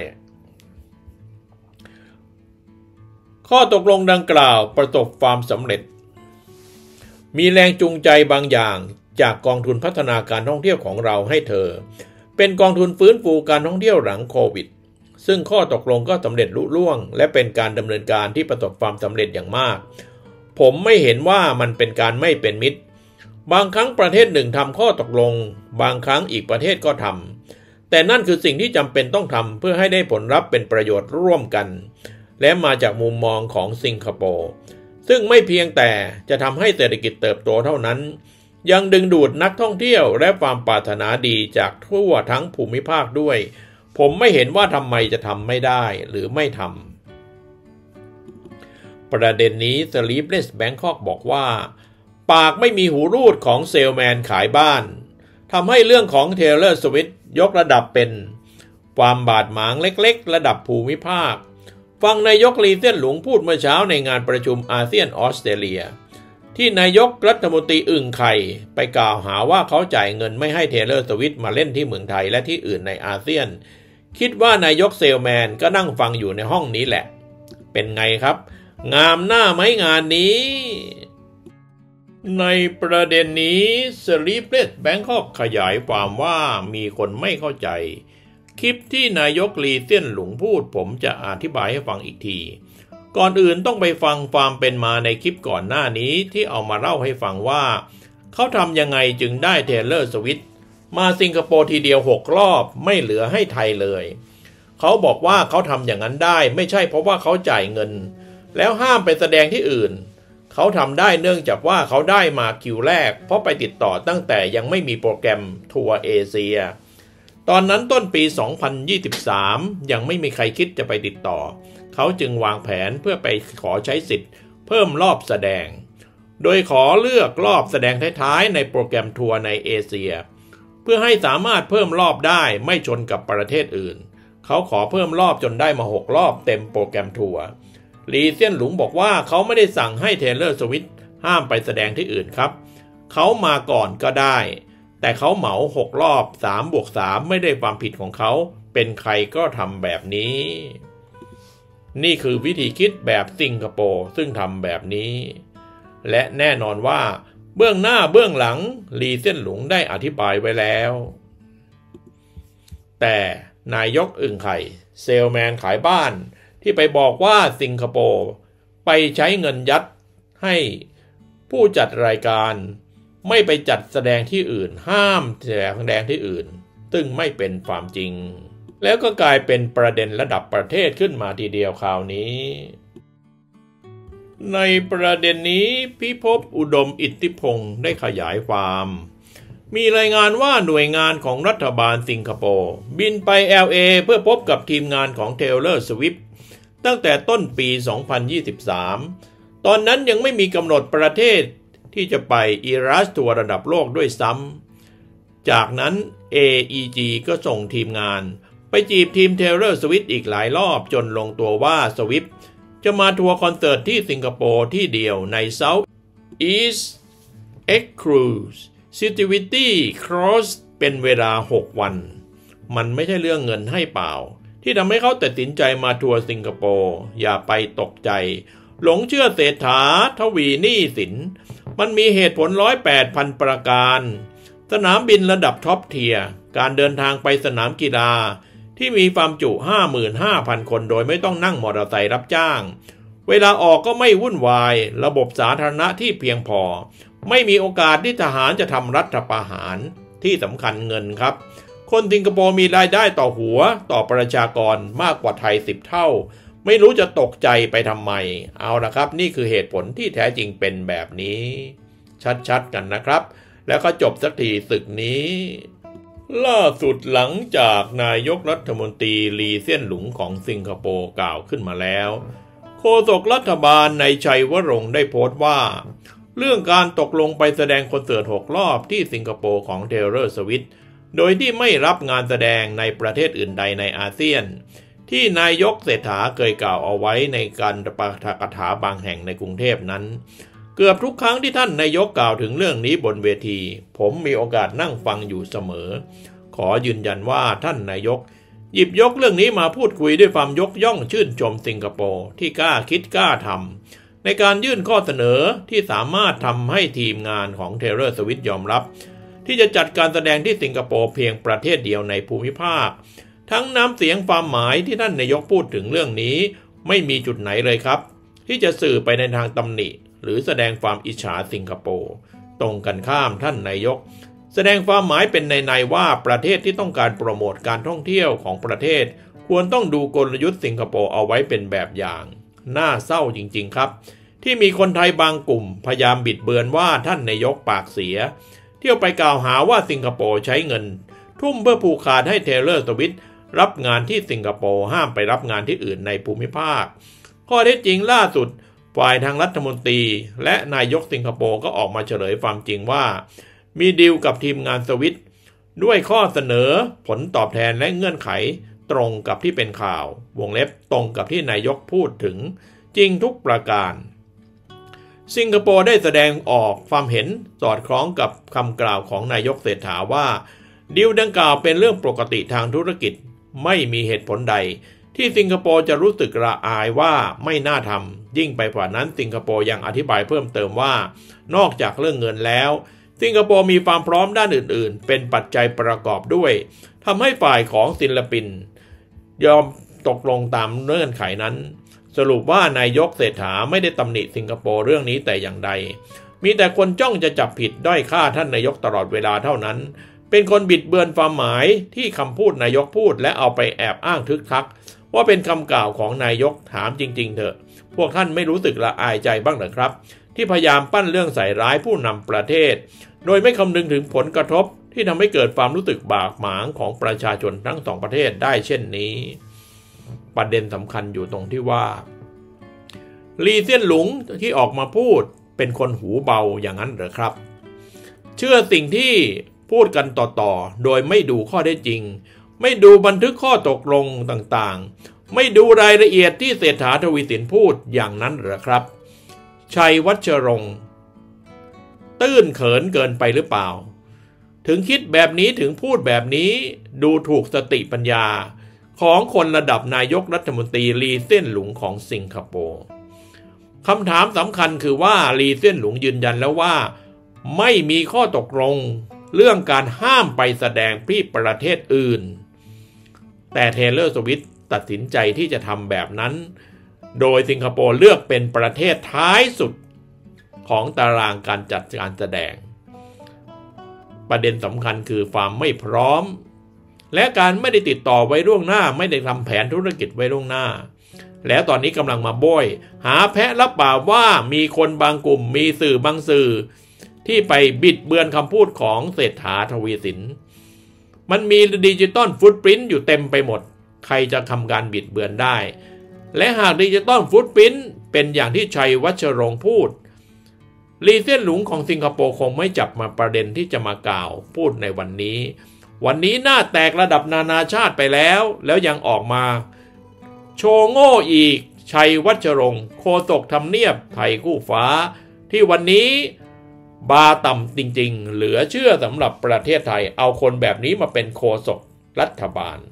ข้อตกลงดังกล่าวประสบความสำเร็จมีแรงจูงใจบางอย่างจากกองทุนพัฒนาการท่องเที่ยวของเราให้เธอเป็นกองทุนฟื้นฟูการท่องเที่ยวหลังโควิดซึ่งข้อตกลงก็สำเร็จลุล่วงและเป็นการดำเนินการที่ประสบความสำเร็จอย่างมากผมไม่เห็นว่ามันเป็นการไม่เป็นมิตรบางครั้งประเทศหนึ่งทำข้อตกลงบางครั้งอีกประเทศก็ทำแต่นั่นคือสิ่งที่จำเป็นต้องทำเพื่อให้ได้ผลลัพธ์เป็นประโยชน์ร่วมกันและมาจากมุมมองของสิงคโปร์ซึ่งไม่เพียงแต่จะทำให้เศรษฐกิจเติบโตเท่านั้นยังดึงดูดนักท่องเที่ยวและความปรารถนาดีจากทั่วทั้งภูมิภาคด้วยผมไม่เห็นว่าทำไมจะทำไม่ได้หรือไม่ทำประเด็นนี้ Sleepless Bangkok บอกว่าปากไม่มีหูรูดของเซลแมนขายบ้านทำให้เรื่องของ Taylor Swift ยกระดับเป็นความบาดหมางเล็กๆระดับภูมิภาคฟังนายกลีเซี่ยนหลุงพูดเมื่อเช้าในงานประชุมอาเซียนออสเตรเลียที่นายกรัฐมนตรีอึ่งไข่ไปกล่าวหาว่าเขาจ่ายเงินไม่ให้เทเลอร์สวิฟต์มาเล่นที่เมืองไทยและที่อื่นในอาเซียนคิดว่านายกเซลแมนก็นั่งฟังอยู่ในห้องนี้แหละเป็นไงครับงามหน้าไหมงานนี้ในประเด็นนี้ Sleepless Bangkok ขยายความว่ามีคนไม่เข้าใจคลิปที่นายกลีเซี่ยนหลุงพูดผมจะอธิบายให้ฟังอีกทีก่อนอื่นต้องไปฟังความเป็นมาในคลิปก่อนหน้านี้ที่เอามาเล่าให้ฟังว่าเขาทำยังไงจึงได้เทเลอร์สวิฟต์มาสิงคโปร์ทีเดียว6 รอบไม่เหลือให้ไทยเลยเขาบอกว่าเขาทำอย่างนั้นได้ไม่ใช่เพราะว่าเขาจ่ายเงินแล้วห้ามไปแสดงที่อื่นเขาทำได้เนื่องจากว่าเขาได้มาคิวแรกเพราะไปติดต่อตั้งแต่ยังไม่มีโปรแกรมทัวร์เอเชียตอนนั้นต้นปี 2023 ยังไม่มีใครคิดจะไปติดต่อเขาจึงวางแผนเพื่อไปขอใช้สิทธิ์เพิ่มรอบแสดงโดยขอเลือกรอบแสดงท้ายๆในโปรแกรมทัวร์ในเอเชียเพื่อให้สามารถเพิ่มรอบได้ไม่ชนกับประเทศอื่นเขาขอเพิ่มรอบจนได้มา6รอบเต็มโปรแกรมทัวร์ลีเซียนหลุงบอกว่าเขาไม่ได้สั่งให้เทย์เลอร์ สวิฟต์ห้ามไปแสดงที่อื่นครับเขามาก่อนก็ได้แต่เขาเหมา6รอบ 3+3 ไม่ได้ความผิดของเขาเป็นใครก็ทำแบบนี้นี่คือวิธีคิดแบบสิงคโปร์ซึ่งทำแบบนี้และแน่นอนว่าเบื้องหน้าเบื้องหลังลีเซียนหลุงได้อธิบายไว้แล้วแต่นายกอึ่งไข่เซลแมนขายบ้านที่ไปบอกว่าสิงคโปร์ไปใช้เงินยัดให้ผู้จัดรายการไม่ไปจัดแสดงที่อื่นห้ามแสดงที่อื่นซึ่งไม่เป็นความจริงแล้วก็กลายเป็นประเด็นระดับประเทศขึ้นมาทีเดียวคราวนี้ในประเด็นนี้พิภพอุดมอิทธิพงศ์ได้ขยายความมีรายงานว่าหน่วยงานของรัฐบาลสิงคโปร์บินไป LA เพื่อพบกับทีมงานของ Taylor Swift ตั้งแต่ต้นปี 2023 ตอนนั้นยังไม่มีกำหนดประเทศที่จะไปอีรัสทัวร์ระดับโลกด้วยซ้ำจากนั้น AEG ก็ส่งทีมงานไปจีบทีม Taylor Swift อีกหลายรอบจนลงตัวว่า Swift จะมาทัวร์คอนเสิร์ตที่สิงคโปร์ที่เดียวใน South East Exclusivity Cross เป็นเวลา6 วันมันไม่ใช่เรื่องเงินให้เปล่าที่ทำให้เขาตัดสินใจมาทัวร์สิงคโปร์อย่าไปตกใจหลงเชื่อเศรษฐาทวีหนี้สินมันมีเหตุผล108,000 ประการสนามบินระดับท็อปเทียร์การเดินทางไปสนามกีฬาที่มีความจุ 55,000 คนโดยไม่ต้องนั่งมอเตอร์ไซค์รับจ้างเวลาออกก็ไม่วุ่นวายระบบสาธารณะที่เพียงพอไม่มีโอกาสที่ทหารจะทำรัฐประหารที่สำคัญเงินครับคนสิงคโปร์มีรายได้ต่อหัวต่อประชากรมากกว่าไทย10 เท่าไม่รู้จะตกใจไปทำไมเอาละครับนี่คือเหตุผลที่แท้จริงเป็นแบบนี้ชัดๆกันนะครับแล้วก็จบสักทีศึกนี้ล่าสุดหลังจากนายกรัฐมนตรีลีเซียนหลุงของสิงคโปร์กล่าวขึ้นมาแล้วโฆษกรัฐบาลในชัยวรงค์ได้โพสต์ว่าเรื่องการตกลงไปแสดงคอนเสิร์ต6 รอบที่สิงคโปร์ของ Taylor Swift โดยที่ไม่รับงานแสดงในประเทศอื่นใดในอาเซียนที่นายกเศรษฐาเคยกล่าวเอาไว้ในการปาฐกถาบางแห่งในกรุงเทพนั้นเกือบทุกครั้งที่ท่านนายกกล่าวถึงเรื่องนี้บนเวทีผมมีโอกาสนั่งฟังอยู่เสมอขอยืนยันว่าท่านนายกหยิบยกเรื่องนี้มาพูดคุยด้วยความยกย่องชื่นชมสิงคโปร์ที่กล้าคิดกล้าทำในการยื่นข้อเสนอที่สามารถทำให้ทีมงานของ Taylor Swift ยอมรับที่จะจัดการแสดงที่สิงคโปร์เพียงประเทศเดียวในภูมิภาคทั้งน้ำเสียงความหมายที่ท่านนายกพูดถึงเรื่องนี้ไม่มีจุดไหนเลยครับที่จะสื่อไปในทางตำหนิหรือแสดงความอิจฉาสิงคโปร์ตรงกันข้ามท่านนายกแสดงความหมายเป็นในว่าประเทศที่ต้องการโปรโมทการท่องเที่ยวของประเทศควรต้องดูกลยุทธ์สิงคโปร์เอาไว้เป็นแบบอย่างน่าเศร้าจริงๆครับที่มีคนไทยบางกลุ่มพยายามบิดเบือนว่าท่านนายกปากเสียเที่ยวไปกล่าวหาว่าสิงคโปร์ใช้เงินทุ่มเพื่อผูกขาดให้ Taylor Swift รับงานที่สิงคโปร์ห้ามไปรับงานที่อื่นในภูมิภาคข้อเท็จจริงล่าสุดฝ่ายทางรัฐมนตรีและนายกสิงคโปร์ก็ออกมาเฉลยความจริงว่ามีดีลกับทีมงานสวิตด้วยข้อเสนอผลตอบแทนและเงื่อนไขตรงกับที่เป็นข่าววงเล็บตรงกับที่นายกพูดถึงจริงทุกประการสิงคโปร์ได้แสดงออกความเห็นสอดคล้องกับคำกล่าวของนายกเศรษฐาว่าดีลดังกล่าวเป็นเรื่องปกติทางธุรกิจไม่มีเหตุผลใดที่สิงคโปร์จะรู้สึกละอายว่าไม่น่าทำยิ่งไปกว่านั้นสิงคโปร์ยังอธิบายเพิ่มเติมว่านอกจากเรื่องเงินแล้วสิงคโปร์มีความพร้อมด้านอื่นๆเป็นปัจจัยประกอบด้วยทำให้ฝ่ายของศิลปินยอมตกลงตามเงื่อนไขนั้นสรุปว่านายกเศรษฐาไม่ได้ตำหนิสิงคโปร์เรื่องนี้แต่อย่างใดมีแต่คนจ้องจะจับผิดด้อยค่าท่านนายกตลอดเวลาเท่านั้นเป็นคนบิดเบือนความหมายที่คำพูดนายกพูดและเอาไปแอบอ้างทึกทักว่าเป็นคำกล่าวของนายกถามจริงๆเถอะพวกท่านไม่รู้สึกละอายใจบ้างเหรอครับที่พยายามปั้นเรื่องใส่ร้ายผู้นำประเทศโดยไม่คำนึงถึงผลกระทบที่ทำให้เกิดความรู้สึกบากหมางของประชาชนทั้งสองประเทศได้เช่นนี้ประเด็นสำคัญอยู่ตรงที่ว่าลีเซียนหลุงที่ออกมาพูดเป็นคนหูเบาอย่างนั้นเหรอครับเชื่อสิ่งที่พูดกันต่อโดยไม่ดูข้อเท็จจริงไม่ดูบันทึกข้อตกลงต่างๆไม่ดูรายละเอียดที่เศรษฐาทวีสินพูดอย่างนั้นเหรอครับชัยวัชรงค์ตื้นเขินเกินไปหรือเปล่าถึงคิดแบบนี้ถึงพูดแบบนี้ดูถูกสติปัญญาของคนระดับนายกรัฐมนตรีลีเซียนหลุงของสิงคโปร์คำถามสำคัญคือว่าลีเซียนหลุงยืนยันแล้วว่าไม่มีข้อตกลงเรื่องการห้ามไปแสดงที่ประเทศอื่นแต่เทเลอร์สวิฟต์ตัดสินใจที่จะทำแบบนั้นโดยสิงคโปร์เลือกเป็นประเทศท้ายสุดของตารางการจัดการแสดงประเด็นสำคัญคือความไม่พร้อมและการไม่ได้ติดต่อไว้ล่วงหน้าไม่ได้ทำแผนธุรกิจไว้ล่วงหน้าแล้วตอนนี้กำลังมาโบยหาแพะรับปากว่ามีคนบางกลุ่มมีสื่อบางสื่อที่ไปบิดเบือนคำพูดของเศรษฐาทวีสินมันมีดิจิตอลฟุตปริ้นท์อยู่เต็มไปหมดใครจะทำการบิดเบือนได้และหากดิจิตอลฟุตปริ้นท์เป็นอย่างที่ชัยวัชรงค์พูดลีเซียนหลุงของสิงคโปร์คงไม่จับมาประเด็นที่จะมากล่าวพูดในวันนี้หน้าแตกระดับนานาชาติไปแล้วยังออกมาโชว์โง่อีกชัยวัชรงค์โฆษกทำเนียบไทยคู่ฟ้าที่วันนี้บาต่ำจริงๆเหลือเชื่อสำหรับประเทศไทยเอาคนแบบนี้มาเป็นโฆษกรัฐบาล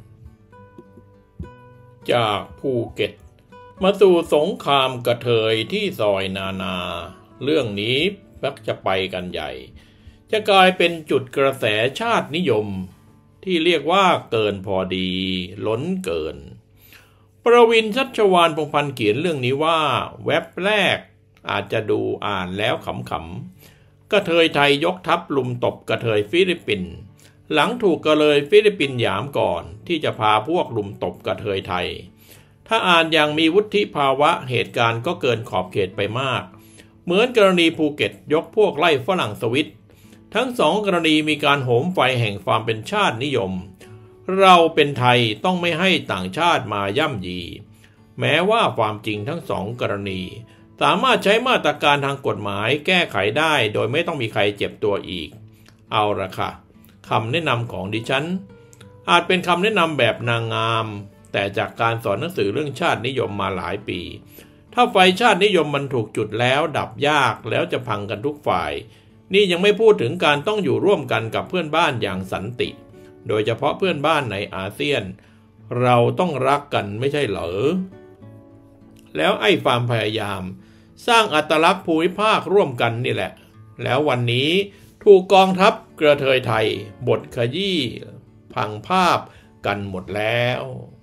จากภูเก็ตมาสู่สงครามกระเทยที่ซอยนาเรื่องนี้มักจะไปกันใหญ่จะกลายเป็นจุดกระแสชาตินิยมที่เรียกว่าเกินพอดีล้นเกินประวินชัชวาลพงษ์พันธ์เขียนเรื่องนี้ว่าเว็บแรกอาจจะดูอ่านแล้วขำๆกระเทยไทยยกทัพลุมตบกระเทยฟิลิปปินส์หลังถูกกระเลยฟิลิปปินส์หยามก่อนที่จะพาพวกลุมตบกระเทยไทยถ้าอ่านอย่างมีวุฒิภาวะเหตุการณ์ก็เกินขอบเขตไปมากเหมือนกรณีภูเก็ตยกพวกไล่ฝรั่งสวิตทั้งสองกรณีมีการโหมไฟแห่งความเป็นชาตินิยมเราเป็นไทยต้องไม่ให้ต่างชาติมาย่ำยีแม้ว่าความจริงทั้งสองกรณีสามารถใช้มาตรการทางกฎหมายแก้ไขได้โดยไม่ต้องมีใครเจ็บตัวอีกเอาละค่ะคำแนะนำของดิฉันอาจเป็นคำแนะนำแบบนางงามแต่จากการสอนหนังสือเรื่องชาตินิยมมาหลายปีถ้าไฟชาตินิยมมันถูกจุดแล้วดับยากแล้วจะพังกันทุกฝ่ายนี่ยังไม่พูดถึงการต้องอยู่ร่วมกันกับเพื่อนบ้านอย่างสันติโดยเฉพาะเพื่อนบ้านในอาเซียนเราต้องรักกันไม่ใช่เหรอแล้วไอ้ความพยายามสร้างอัตลักษณ์ภูมิภาคร่วมกันนี่แหละแล้ววันนี้ถูกกองทัพกระเทยไทยบทขยี้พังภาพกันหมดแล้ว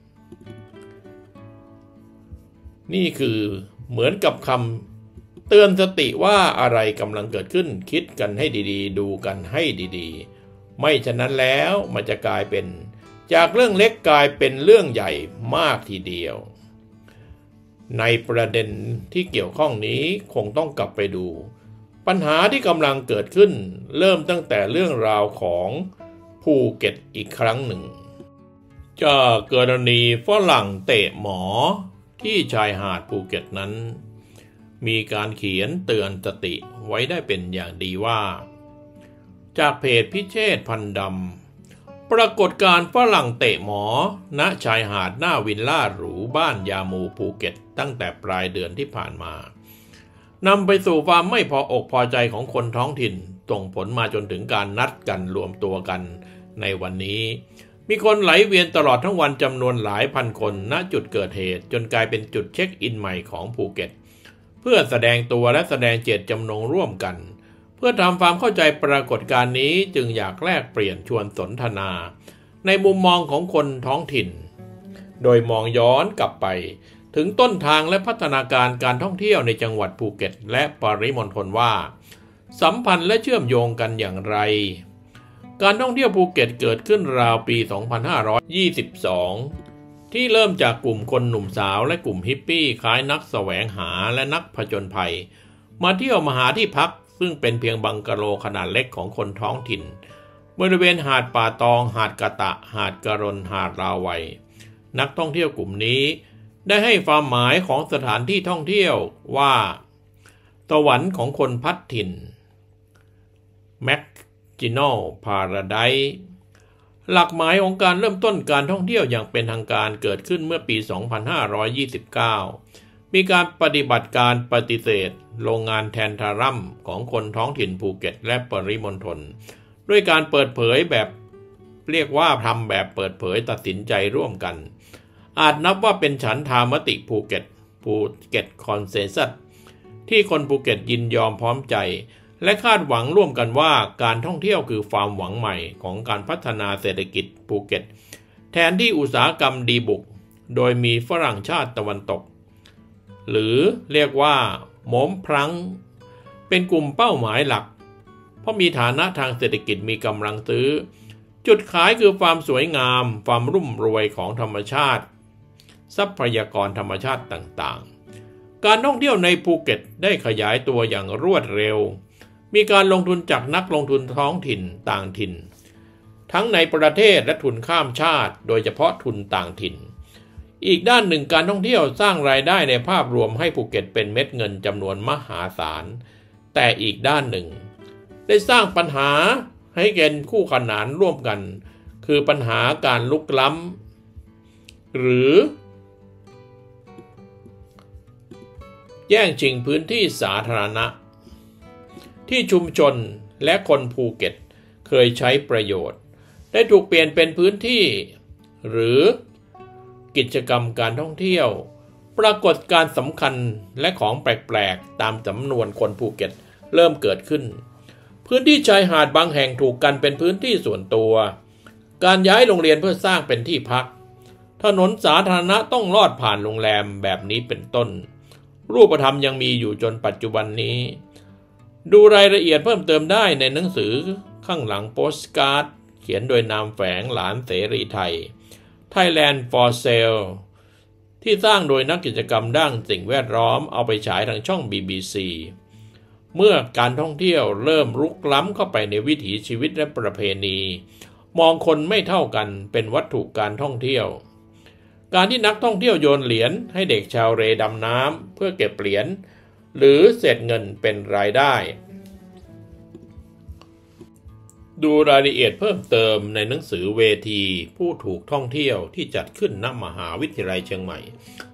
นี่คือเหมือนกับคำเตือนสติว่าอะไรกำลังเกิดขึ้นคิดกันให้ดีๆดูกันให้ดีๆไม่ฉะนั้นแล้วมันจะกลายเป็นจากเรื่องเล็กกลายเป็นเรื่องใหญ่มากทีเดียวในประเด็นที่เกี่ยวข้องนี้คงต้องกลับไปดูปัญหาที่กำลังเกิดขึ้นเริ่มตั้งแต่เรื่องราวของภูเก็ตอีกครั้งหนึ่งจากกรณีฝรั่งเตะหมอที่ชายหาดภูเก็ตนั้นมีการเขียนเตือนสติไว้ได้เป็นอย่างดีว่าจากเพจพิเชษพันดำปรากฏการณ์ฝรั่งเตะหมอณชายหาดหน้าวิลล่าหรูบ้านยามูภูเก็ตตั้งแต่ปลายเดือนที่ผ่านมานำไปสู่ความไม่พออกพอใจของคนท้องถิ่นส่งผลมาจนถึงการนัดกันรวมตัวกันในวันนี้มีคนไหลเวียนตลอดทั้งวันจำนวนหลายพันคนณจุดเกิดเหตุจนกลายเป็นจุดเช็คอินใหม่ของภูเก็ตเพื่อแสดงตัวและแสดงเจตจำนงร่วมกันเพื่อทำความเข้าใจปรากฏการณ์นี้จึงอยากแลกเปลี่ยนชวนสนทนาในมุมมองของคนท้องถิ่นโดยมองย้อนกลับไปถึงต้นทางและพัฒนาการการท่องเที่ยวในจังหวัดภูเก็ตและปริมณฑลว่าสัมพันธ์และเชื่อมโยงกันอย่างไรการท่องเที่ยวภูเก็ตเกิดขึ้นราวปี 2522 ที่เริ่มจากกลุ่มคนหนุ่มสาวและกลุ่มฮิปปี้คล้ายนักแสวงหาและนักผจญภัยมาเที่ยวมาหาที่พักซึ่งเป็นเพียงบังกะโลขนาดเล็กของคนท้องถิ่นบริเวณหาดป่าตองหาดกะตะหาดกะรนหาดราวัยนักท่องเที่ยวกลุ่มนี้ได้ให้ความหมายของสถานที่ท่องเที่ยวว่าสวรรค์ของคนพัดถิ่น Magical Paradise หลักหมายของการเริ่มต้นการท่องเที่ยวอย่างเป็นทางการเกิดขึ้นเมื่อปี 2529 มีการปฏิบัติการปฏิเสธโรงงานแทนทารัมของคนท้องถิ่นภูเก็ตและปริมณฑลด้วยการเปิดเผยแบบเรียกว่าทำแบบเปิดเผยตัดสินใจร่วมกันอาจนับว่าเป็นฉันทามติภูเก็ตคอนเซนซัสที่คนภูเก็ตยินยอมพร้อมใจและคาดหวังร่วมกันว่าการท่องเที่ยวคือความหวังใหม่ของการพัฒนาเศรษฐกิจภูเก็ตแทนที่อุตสาหกรรมดีบุกโดยมีฝรั่งชาติตะวันตกหรือเรียกว่าหมอมพลังเป็นกลุ่มเป้าหมายหลักเพราะมีฐานะทางเศรษฐกิจมีกำลังซื้อจุดขายคือความสวยงามความรุ่มรวยของธรรมชาติทรัพยากรธรรมชาติต่างๆการท่องเที่ยวในภูเก็ตได้ขยายตัวอย่างรวดเร็วมีการลงทุนจากนักลงทุนท้องถิ่นต่างถิ่นทั้งในประเทศและทุนข้ามชาติโดยเฉพาะทุนต่างถิ่นอีกด้านหนึ่งการท่องเที่ยวสร้างรายได้ในภาพรวมให้ภูเก็ตเป็นเม็ดเงินจำนวนมหาศาลแต่อีกด้านหนึ่งได้สร้างปัญหาให้แก่คู่ขนานร่วมกันคือปัญหาการลุกล้ำหรือแย่งชิงพื้นที่สาธารณะที่ชุมชนและคนภูเก็ตเคยใช้ประโยชน์ได้ถูกเปลี่ยนเป็นพื้นที่หรือกิจกรรมการท่องเที่ยวปรากฏการสำคัญและของแปลกๆตามจำนวนคนภูเก็ตเริ่มเกิดขึ้นพื้นที่ชายหาดบางแห่งถูกกันเป็นพื้นที่ส่วนตัวการย้ายโรงเรียนเพื่อสร้างเป็นที่พักถนนสาธารณะต้องลอดผ่านโรงแรมแบบนี้เป็นต้นรูปธรรมยังมีอยู่จนปัจจุบันนี้ดูรายละเอียดเพิ่มเติมได้ในหนังสือข้างหลังโปสการ์ดเขียนโดยนามแฝงหลานเสรีไทย Thailand for Sale ที่สร้างโดยนักกิจกรรมด้านสิ่งแวดล้อมเอาไปฉายทางช่อง BBC เมื่อการท่องเที่ยวเริ่มรุกล้ำเข้าไปในวิถีชีวิตและประเพณีมองคนไม่เท่ากันเป็นวัตถุการท่องเที่ยวการที่นักท่องเที่ยวโยนเหรียญให้เด็กชาวเรดำน้ำเพื่อเก็บเหรียญหรือเศษเงินเป็นรายได้ดูรายละเอียดเพิ่มเติมในหนังสือเวทีผู้ถูกท่องเที่ยวที่จัดขึ้นณมหาวิทยาลัยเชียงใหม่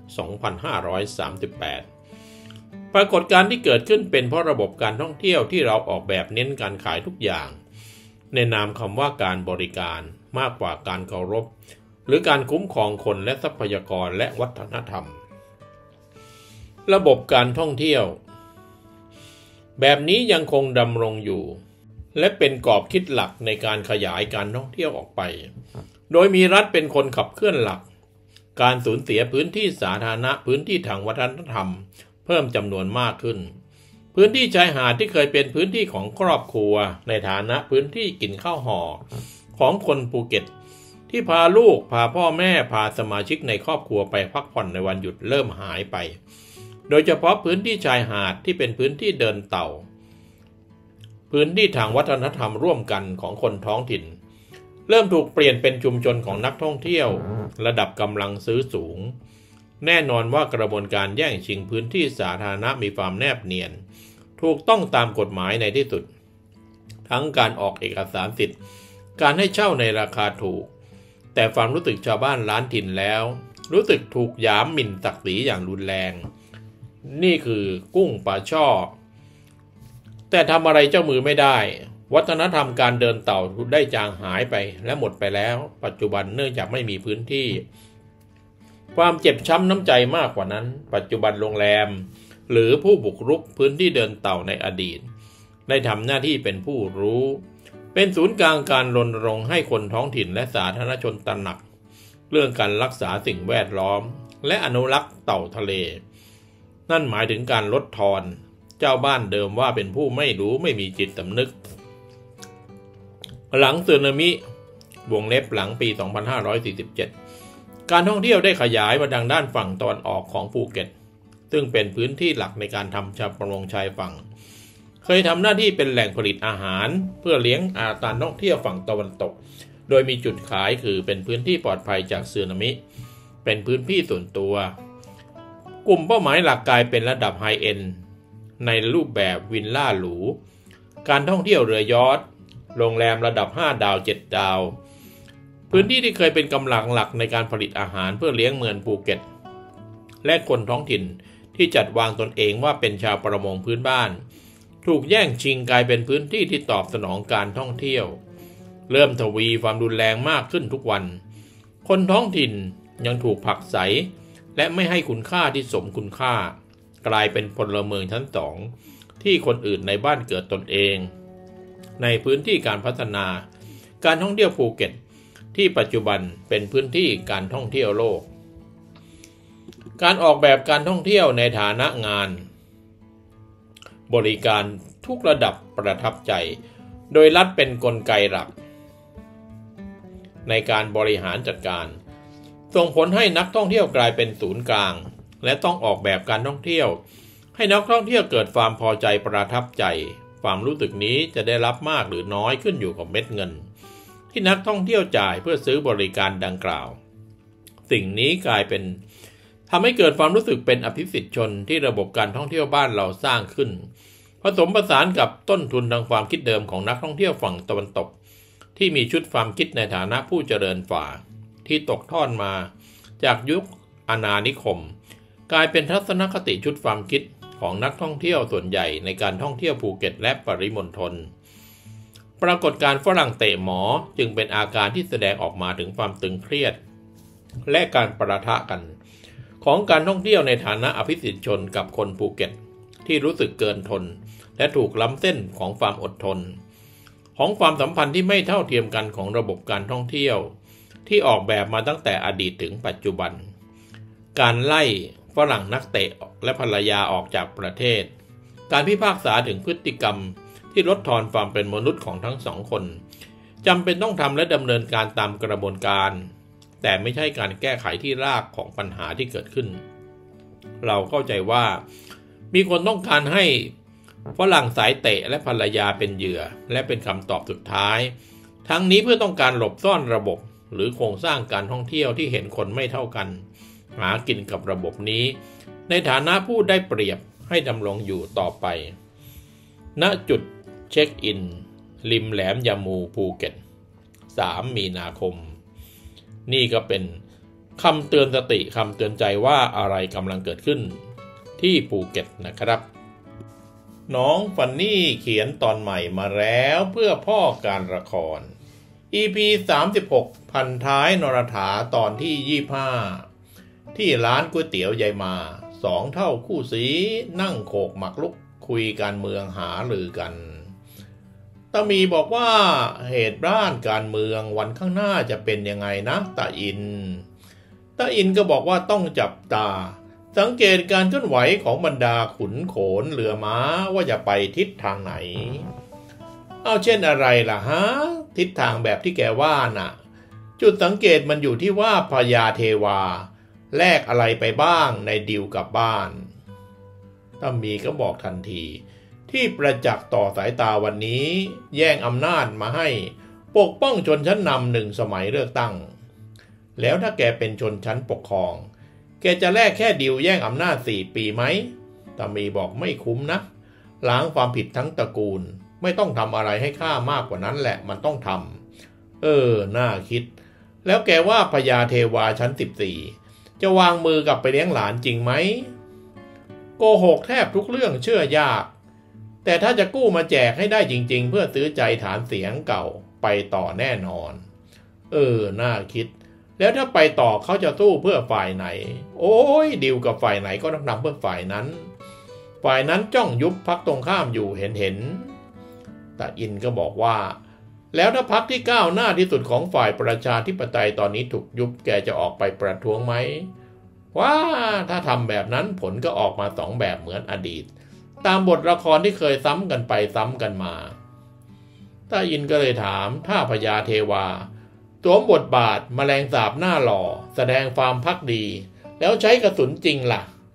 2538 ปรากฏการณ์ที่เกิดขึ้นเป็นเพราะระบบการท่องเที่ยวที่เราออกแบบเน้นการขายทุกอย่างในนามคำว่าการบริการมากกว่าการเคารพหรือการคุ้มครองคนและทรัพยากรและวัฒนธรรมระบบการท่องเที่ยวแบบนี้ยังคงดำรงอยู่และเป็นกรอบคิดหลักในการขยายการท่องเที่ยวออกไปโดยมีรัฐเป็นคนขับเคลื่อนหลักการสูญเสียพื้นที่สาธารณะพื้นที่ทางวัฒนธรรมเพิ่มจำนวนมากขึ้นพื้นที่ชายหาดที่เคยเป็นพื้นที่ของครอบครัวในฐานะพื้นที่กินข้าวห่อของคนภูเก็ตที่พาลูกพาพ่อแม่พาสมาชิกในครอบครัวไปพักผ่อนในวันหยุดเริ่มหายไปโดยเฉพาะพื้นที่ชายหาดที่เป็นพื้นที่เดินเต่าพื้นที่ทางวัฒนธรรมร่วมกันของคนท้องถิ่นเริ่มถูกเปลี่ยนเป็นชุมชนของนักท่องเที่ยวระดับกำลังซื้อสูงแน่นอนว่ากระบวนการแย่งชิงพื้นที่สาธารณะมีความแนบเนียนถูกต้องตามกฎหมายในที่สุดทั้งการออกเอกสารสิทธิ์การให้เช่าในราคาถูกแต่ความรู้สึกชาวบ้านล้านถิ่นแล้วรู้สึกถูกหยามหมิ่นศักดิ์ศรีอย่างรุนแรงนี่คือกุ้งปลาช่อแต่ทำอะไรเจ้ามือไม่ได้วัฒนธรรมการเดินเต่าได้จางหายไปและหมดไปแล้วปัจจุบันเนื่องจากไม่มีพื้นที่ความเจ็บช้ำน้ำใจมากกว่านั้นปัจจุบันโรงแรมหรือผู้บุกรุกพื้นที่เดินเต่าในอดีตได้ทำหน้าที่เป็นผู้รู้เป็นศูนย์กลางการรณรงค์ให้คนท้องถิ่นและสาธารณชนตระหนักเรื่องการรักษาสิ่งแวดล้อมและอนุรักษ์เต่าทะเลนั่นหมายถึงการลดทอนเจ้าบ้านเดิมว่าเป็นผู้ไม่รู้ไม่มีจิตสำนึกหลังสึนามิวงเล็บหลังปี 2547 การท่องเที่ยวได้ขยายมาทางด้านฝั่งตะวันออกของภูเก็ตซึ่งเป็นพื้นที่หลักในการทำชาวประมงชายฝั่งเคยทำหน้าที่เป็นแหล่งผลิตอาหารเพื่อเลี้ยงการท่องเที่ยวฝั่งตะวันตกโดยมีจุดขายคือเป็นพื้นที่ปลอดภัยจากสึนามิเป็นพื้นที่ส่วนตัวกลุ่มเป้าหมายหลักกลายเป็นระดับไฮเอ็นด์ในรูปแบบวิลล่าหรูการท่องเที่ยวเรือยอชท์โรงแรมระดับ5 ดาว 7 ดาวพื้นที่ที่เคยเป็นกำลังหลักในการผลิตอาหารเพื่อเลี้ยงเมืองภูเก็ตและคนท้องถิ่นที่จัดวางตนเองว่าเป็นชาวประมงพื้นบ้านถูกแย่งชิงกลายเป็นพื้นที่ที่ตอบสนองการท่องเที่ยวเริ่มทวีความรุนแรงมากขึ้นทุกวันคนท้องถิ่นยังถูกผลักไสและไม่ให้คุณค่าที่สมคุณค่ากลายเป็นพลเมืองชั้นสองที่คนอื่นในบ้านเกิดตนเองในพื้นที่การพัฒนาการท่องเที่ยวภูเก็ตที่ปัจจุบันเป็นพื้นที่การท่องเที่ยวโลกการออกแบบการท่องเที่ยวในฐานะงานบริการทุกระดับประทับใจโดยรัฐเป็นกลไกหลักในการบริหารจัดการส่งผลให้นักท่องเที่ยวกลายเป็นศูนย์กลางและต้องออกแบบการท่องเที่ยวให้นักท่องเที่ยวเกิดความพอใจประทับใจความรู้สึกนี้จะได้รับมากหรือน้อยขึ้นอยู่กับเม็ดเงินที่นักท่องเที่ยวจ่ายเพื่อซื้อบริการดังกล่าวสิ่งนี้กลายเป็นทำให้เกิดความรู้สึกเป็นอภิสิทธิชนที่ระบบการท่องเที่ยวบ้านเราสร้างขึ้นผสมผสานกับต้นทุนทางความคิดเดิมของนักท่องเที่ยวฝั่งตะวันตกที่มีชุดความคิดในฐานะผู้เจริญฝ่าที่ตกทอดมาจากยุคอาณานิคมกลายเป็นทัศนคติชุดความคิดของนักท่องเที่ยวส่วนใหญ่ในการท่องเที่ยวภูเก็ตและปริมณฑลปรากฏการณ์ฝรั่งเตะหมอจึงเป็นอาการที่แสดงออกมาถึงความตึงเครียดและการปะทะกันของการท่องเที่ยวในฐานะอภิสิทธิชนกับคนภูเก็ตที่รู้สึกเกินทนและถูกล้ำเส้นของความอดทนของความสัมพันธ์ที่ไม่เท่าเทียมกันของระบบการท่องเที่ยวที่ออกแบบมาตั้งแต่อดีตถึงปัจจุบันการไล่ฝรั่งนักเตะและภรรยาออกจากประเทศการพิพากษาถึงพฤติกรรมที่ลดทอนความเป็นมนุษย์ของทั้งสองคนจำเป็นต้องทำและดำเนินการตามกระบวนการแต่ไม่ใช่การแก้ไขที่รากของปัญหาที่เกิดขึ้นเราเข้าใจว่ามีคนต้องการให้ฝรั่งสายเตะและภรรยาเป็นเหยื่อและเป็นคำตอบสุดท้ายทั้งนี้เพื่อต้องการหลบซ่อนระบบหรือโครงสร้างการท่องเที่ยวที่เห็นคนไม่เท่ากันหากินกับระบบนี้ในฐานะผู้ได้เปรียบให้ดำรงอยู่ต่อไปณจุดเช็คอินริมแหลมยามูภูเก็ต3 มีนาคมนี่ก็เป็นคำเตือนสติคำเตือนใจว่าอะไรกำลังเกิดขึ้นที่ภูเก็ตนะครับน้องฟันนี่เขียนตอนใหม่มาแล้วเพื่อพ่อการละคร EP 36พันท้ายนรถาตอนที่25ที่ร้านก๋วยเตี๋ยวยายมา2 เท่าคู่สีนั่งโขกหมักลุกคุยการเมืองหารือกันตามีบอกว่าเหตุร้านการเมืองวันข้างหน้าจะเป็นยังไงนะตาอินก็บอกว่าต้องจับตาสังเกตการเคลื่อนไหวของบรรดาขุนโขนเรือม้าว่าจะไปทิศทางไหนเอาเช่นอะไรล่ะฮะทิศทางแบบที่แกว่าน่ะจุดสังเกตมันอยู่ที่ว่าพญาเทวาแลกอะไรไปบ้างในดีลกลับบ้านตามีก็บอกทันทีที่ประจักษ์ต่อสายตาวันนี้แย่งอำนาจมาให้ปกป้องชนชั้นนำ1 สมัยเลือกตั้งแล้วถ้าแกเป็นชนชั้นปกครองแกจะแลกแค่ดีลแย่งอำนาจ4 ปีไหมตามีบอกไม่คุ้มนะล้างความผิดทั้งตระกูลไม่ต้องทำอะไรให้ข้ามากกว่านั้นแหละมันต้องทำน่าคิดแล้วแกว่าพญาเทวาชั้น14จะวางมือกลับไปเลี้ยงหลานจริงไหมโกหกแทบทุกเรื่องเชื่อยากแต่ถ้าจะกู้มาแจกให้ได้จริงๆเพื่อซื้อใจฐานเสียงเก่าไปต่อแน่นอนน่าคิดแล้วถ้าไปต่อเขาจะสู้เพื่อฝ่ายไหนโอ้ยดีลกับฝ่ายไหนก็ต้องทำเพื่อฝ่ายนั้นจ้องยุบพรรคตรงข้ามอยู่เห็นตาอินก็บอกว่าแล้วถ้าพรรคที่ก้าวหน้าที่สุดของฝ่ายประชาธิปไตยตอนนี้ถูกยุบแกจะออกไปประท้วงไหมว่าถ้าทำแบบนั้นผลก็ออกมา2 แบบเหมือนอดีตตามบทละครที่เคยซ้ำกันไปซ้ำกันมาตาอินก็เลยถามถ้าพญาเทวาสวมบทบาทแมลงสาบหน้าหล่อแสดงความภักดีแล้วใช้กระสุนจริงล่ะ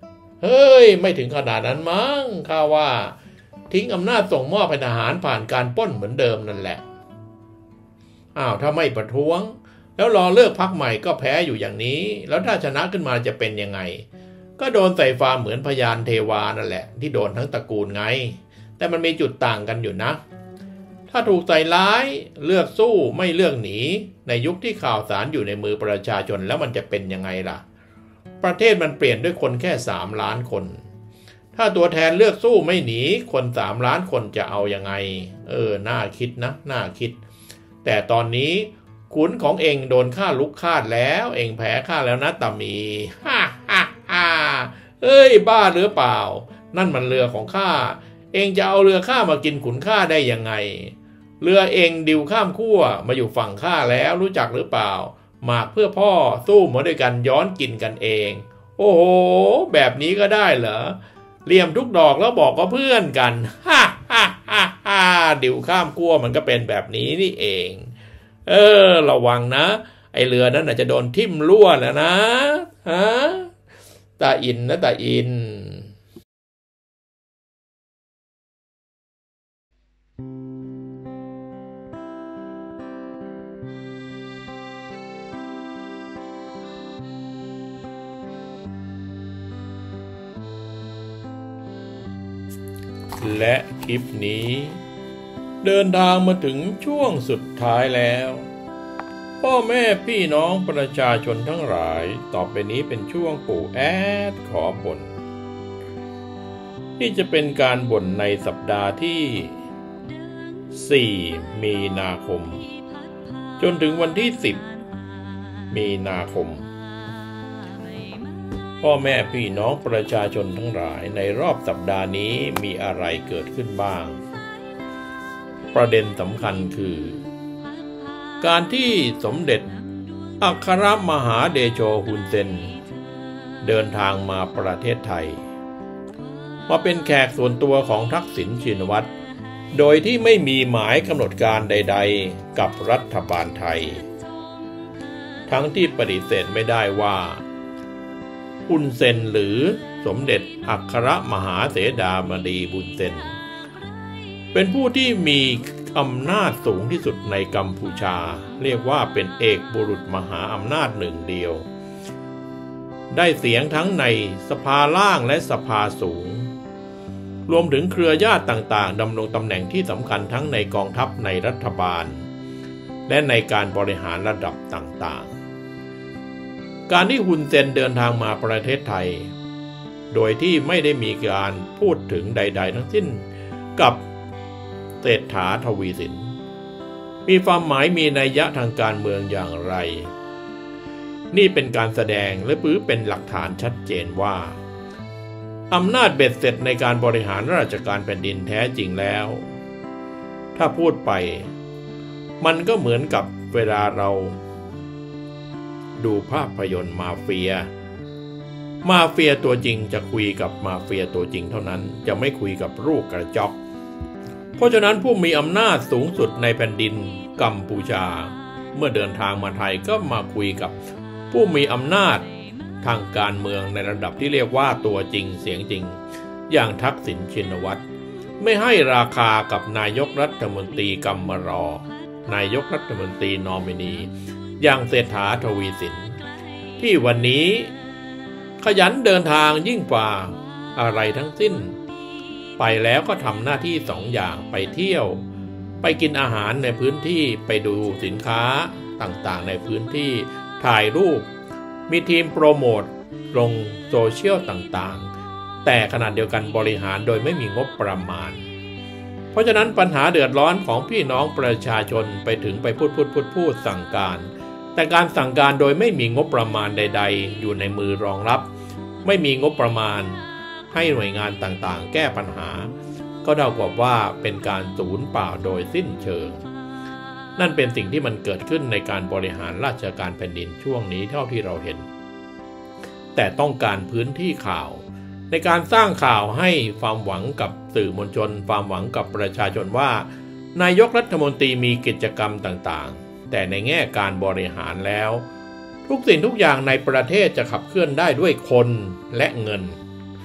เฮ้ยไม่ถึงขนาดนั้นมั้งข้าว่าทิ้งอำนาจส่งมอบให้ทหารผ่านการปล้นเหมือนเดิมนั่นแหละถ้าไม่ประท้วงแล้วรอเลือกพรรคใหม่ก็แพ้อยู่อย่างนี้แล้วถ้าชนะขึ้นมาจะเป็นยังไงก็โดนใส่ฟาเหมือนพญานเทวานั่นแหละที่โดนทั้งตระกูลไงแต่มันมีจุดต่างกันอยู่นะถ้าถูกใส่ร้ายเลือกสู้ไม่เลือกหนีในยุคที่ข่าวสารอยู่ในมือประชาชนแล้วมันจะเป็นยังไงล่ะประเทศมันเปลี่ยนด้วยคนแค่3 ล้านคนถ้าตัวแทนเลือกสู้ไม่หนีคน3 ล้านคนจะเอายังไงน่าคิดนะน่าคิดแต่ตอนนี้ขุนของเองโดนข้าลุกคาดแล้วเองแพ้ข้าแล้วนะตามีเอ้ยบ้าหรือเปล่านั่นมันเรือของข้าเองจะเอาเรือข้ามากินขุนข้าได้ยังไงเรือเองดิวข้ามขั้วมาอยู่ฝั่งข้าแล้วรู้จักหรือเปล่าหมากเพื่อพ่อสู้มาด้วยกันย้อนกินกันเองโอ้โหแบบนี้ก็ได้เหรอเหลี่ยมทุกดอกแล้วบอกก็เพื่อนกันดิวข้ามขั้วมันก็เป็นแบบนี้นี่เองระวังนะไอเรือนั้นอาจจะโดนทิ่มรั่วแล้วนะตาอินนะตาอินและคลิปนี้เดินทางมาถึงช่วงสุดท้ายแล้วพ่อแม่พี่น้องประชาชนทั้งหลายต่อไปนี้เป็นช่วงปู่แอดขอบ่นที่จะเป็นการบ่นในสัปดาห์ที่4 มีนาคมจนถึงวันที่10 มีนาคมพ่อแม่พี่น้องประชาชนทั้งหลายในรอบสัปดาห์นี้มีอะไรเกิดขึ้นบ้างประเด็นสำคัญคือการที่สมเด็จอัครมหาเดโชฮุนเซนเดินทางมาประเทศไทยมาเป็นแขกส่วนตัวของทักษิณชินวัตรโดยที่ไม่มีหมายกำหนดการใดๆกับรัฐบาลไทยทั้งที่ปฏิเสธไม่ได้ว่าฮุนเซนหรือสมเด็จอัครมหาเสดาบดีฮุนเซนเป็นผู้ที่มีอำนาจสูงที่สุดในกัมพูชาเรียกว่าเป็นเอกบุรุษมหาอำนาจหนึ่งเดียวได้เสียงทั้งในสภาล่างและสภาสูงรวมถึงเครือญาติต่างๆดำรงตำแหน่งที่สำคัญทั้งในกองทัพในรัฐบาลและในการบริหารระดับต่างๆการที่ฮุนเซนเดินทางมาประเทศไทยโดยที่ไม่ได้มีการพูดถึงใดๆทั้งสิ้นกับเศรษฐาทวีสินมีความหมายมีนัยยะทางการเมืองอย่างไรนี่เป็นการแสดงและเป็นหลักฐานชัดเจนว่าอำนาจเบ็ดเสร็จในการบริหารราชการแผ่นดินแท้จริงแล้วถ้าพูดไปมันก็เหมือนกับเวลาเราดูภาพยนตร์มาเฟียตัวจริงจะคุยกับมาเฟียตัวจริงเท่านั้นจะไม่คุยกับลูกกระจอกเพราะฉะนั้นผู้มีอำนาจสูงสุดในแผ่นดินกัมพูชาเมื่อเดินทางมาไทยก็มาคุยกับผู้มีอำนาจทางการเมืองในระดับที่เรียกว่าตัวจริงเสียงจริงอย่างทักษิณชินวัตรไม่ให้ราคากับนายกรัฐมนตรีกัมมรนายกรัฐมนตรีนอมินีอย่างเศรษฐาทวีสินที่วันนี้ขยันเดินทางยิ่งกว่าอะไรทั้งสิ้นไปแล้วก็ทำหน้าที่2 อย่างไปเที่ยวไปกินอาหารในพื้นที่ไปดูสินค้าต่างๆในพื้นที่ถ่ายรูปมีทีมโปรโมทลงโซเชียลต่างๆแต่ขณะเดียวกันบริหารโดยไม่มีงบประมาณเพราะฉะนั้นปัญหาเดือดร้อนของพี่น้องประชาชนไปถึงไปพูดสั่งการแต่การสั่งการโดยไม่มีงบประมาณใดๆอยู่ในมือรองรับไม่มีงบประมาณให้หน่วยงานต่างๆแก้ปัญหาก็เท่ากับว่าเป็นการสูญเปล่าโดยสิ้นเชิงนั่นเป็นสิ่งที่มันเกิดขึ้นในการบริหารราชการแผ่นดินช่วงนี้เท่าที่เราเห็นแต่ต้องการพื้นที่ข่าวในการสร้างข่าวให้ความหวังกับสื่อมวลชนความหวังกับประชาชนว่านายกรัฐมนตรีมีกิจกรรมต่างๆแต่ในแง่การบริหารแล้วทุกสิ่งทุกอย่างในประเทศจะขับเคลื่อนได้ด้วยคนและเงิน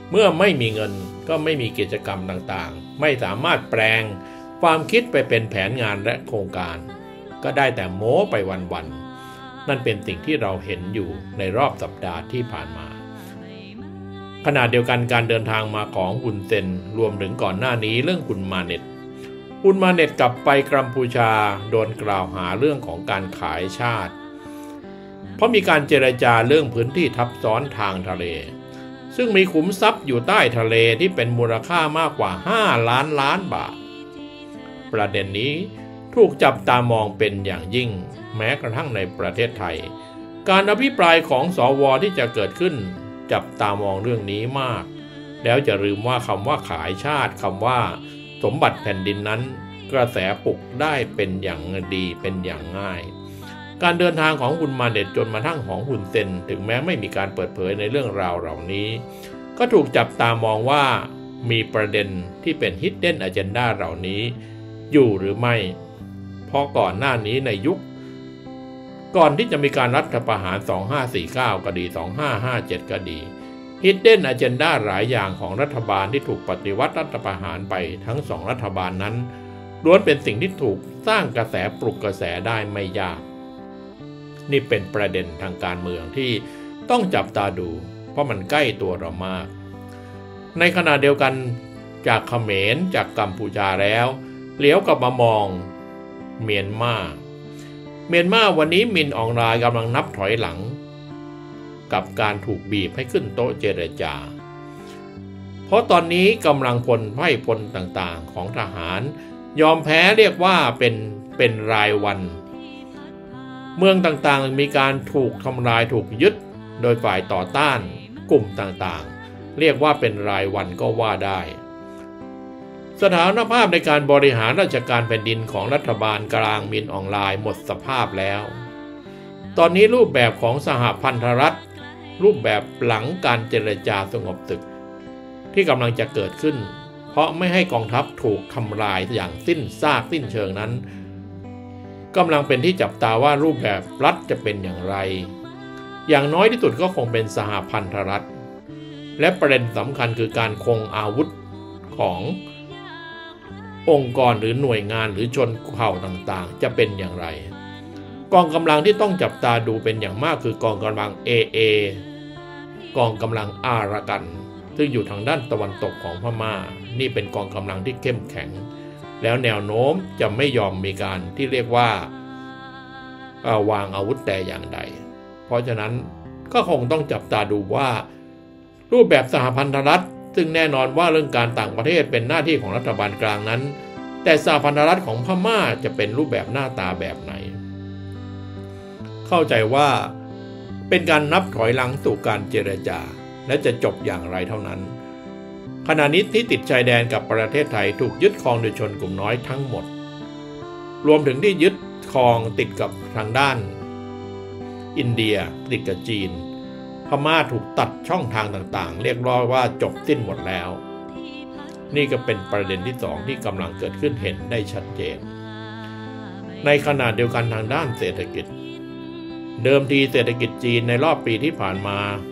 เมื่อไม่มีเงินก็ไม่มีกิจกรรมต่างๆไม่สามารถแปลงความคิดไปเป็นแผนงานและโครงการก็ได้แต่โม้ไปวันๆนั่นเป็นสิ่งที่เราเห็นอยู่ในรอบสัปดาห์ที่ผ่านมาขณะเดียวกันการเดินทางมาของฮุนเซนรวมถึงก่อนหน้านี้เรื่องฮุนมาเน็ตกลับไปกัมพูชาโดนกล่าวหาเรื่องของการขายชาติเพราะมีการเจรจาเรื่องพื้นที่ทับซ้อนทางทะเลซึ่งมีขุมทรัพย์อยู่ใต้ทะเลที่เป็นมูลค่ามากกว่า5 ล้านล้านบาทประเด็นนี้ถูกจับตามองเป็นอย่างยิ่งแม้กระทั่งในประเทศไทยการอภิปรายของสว.ที่จะเกิดขึ้นจับตามองเรื่องนี้มากแล้วจะลืมว่าคำว่าขายชาติคำว่าสมบัติแผ่นดินนั้นกระแสปลุกได้เป็นอย่างดีเป็นอย่างง่ายการเดินทางของฮุนมาเน็ตจนมาทั้งของฮุนเซนถึงแม้ไม่มีการเปิดเผยในเรื่องราวเหล่านี้ก็ถูกจับตามองว่ามีประเด็นที่เป็น Hidden Agenda เหล่านี้อยู่หรือไม่เพราะก่อนหน้านี้ในยุคก่อนที่จะมีการรัฐประหาร2549ก็ดี2557ก็ดี Hidden Agenda หลายอย่างของรัฐบาลที่ถูกปฏิวัติรัฐประหารไปทั้ง2รัฐบาลนั้นล้วนเป็นสิ่งที่ถูกสร้างกระแสปลุกกระแสได้ไม่ยากนี่เป็นประเด็นทางการเมืองที่ต้องจับตาดูเพราะมันใกล้ตัวเรามากในขณะเดียวกันจากเขมรจากกัมพูชาแล้วเลี้ยวกลับมามองเมียนมาวันนี้มินอองหลายกำลังนับถอยหลังกับการถูกบีบให้ขึ้นโต๊ะเจรจาเพราะตอนนี้กำลังพลไพร่พลต่างๆของทหารยอมแพ้เรียกว่าเป็นรายวันเมืองต่างๆมีการถูกทำลายถูกยึดโดยฝ่ายต่อต้านกลุ่มต่างๆเรียกว่าเป็นรายวันก็ว่าได้สถานภาพในการบริหารราชการแผ่นดินของรัฐบาลกลางมินอองหลายหมดสภาพแล้วตอนนี้รูปแบบของสหพันธรัฐรูปแบบหลังการเจรจาสงบศึกที่กำลังจะเกิดขึ้นเพราะไม่ให้กองทัพถูกทำลายอย่างสิ้นซากสิ้นเชิงนั้นกำลังเป็นที่จับตาว่ารูปแบบรัฐจะเป็นอย่างไรอย่างน้อยที่สุดก็คงเป็นสหพันธรัฐและประเด็นสำคัญคือการคงอาวุธขององค์กรหรือหน่วยงานหรือชนเผ่าต่างๆจะเป็นอย่างไรกองกำลังที่ต้องจับตาดูเป็นอย่างมากคือกองกำลัง AA กองกำลังอารากันซึ่งอยู่ทางด้านตะวันตกของพม่านี่เป็นกองกำลังที่เข้มแข็งแล้วแนวโน้มจะไม่ยอมมีการที่เรียกว่าวางอาวุธแต่อย่างใดเพราะฉะนั้นก็คงต้องจับตาดูว่ารูปแบบสหพันธรัฐซึ่งแน่นอนว่าเรื่องการต่างประเทศเป็นหน้าที่ของรัฐบาลกลางนั้นแต่สหพันธรัฐของพม่าจะเป็นรูปแบบหน้าตาแบบไหนเข้าใจว่าเป็นการนับถอยหลังสู่การเจรจาและจะจบอย่างไรเท่านั้นขณะนี้ที่ติดชายแดนกับประเทศไทยถูกยึดครองโดยชนกลุ่มน้อยทั้งหมดรวมถึงที่ยึดครองติดกับทางด้านอินเดียติดกับจีนพม่าถูกตัดช่องทางต่างๆเรียกว่าจบสิ้นหมดแล้วนี่ก็เป็นประเด็นที่2ที่กำลังเกิดขึ้นเห็นได้ชัดเจนในขณะเดียวกันทางด้านเศรษฐกิจเดิมทีเศรษฐกิจจีนในรอบปีที่ผ่านมา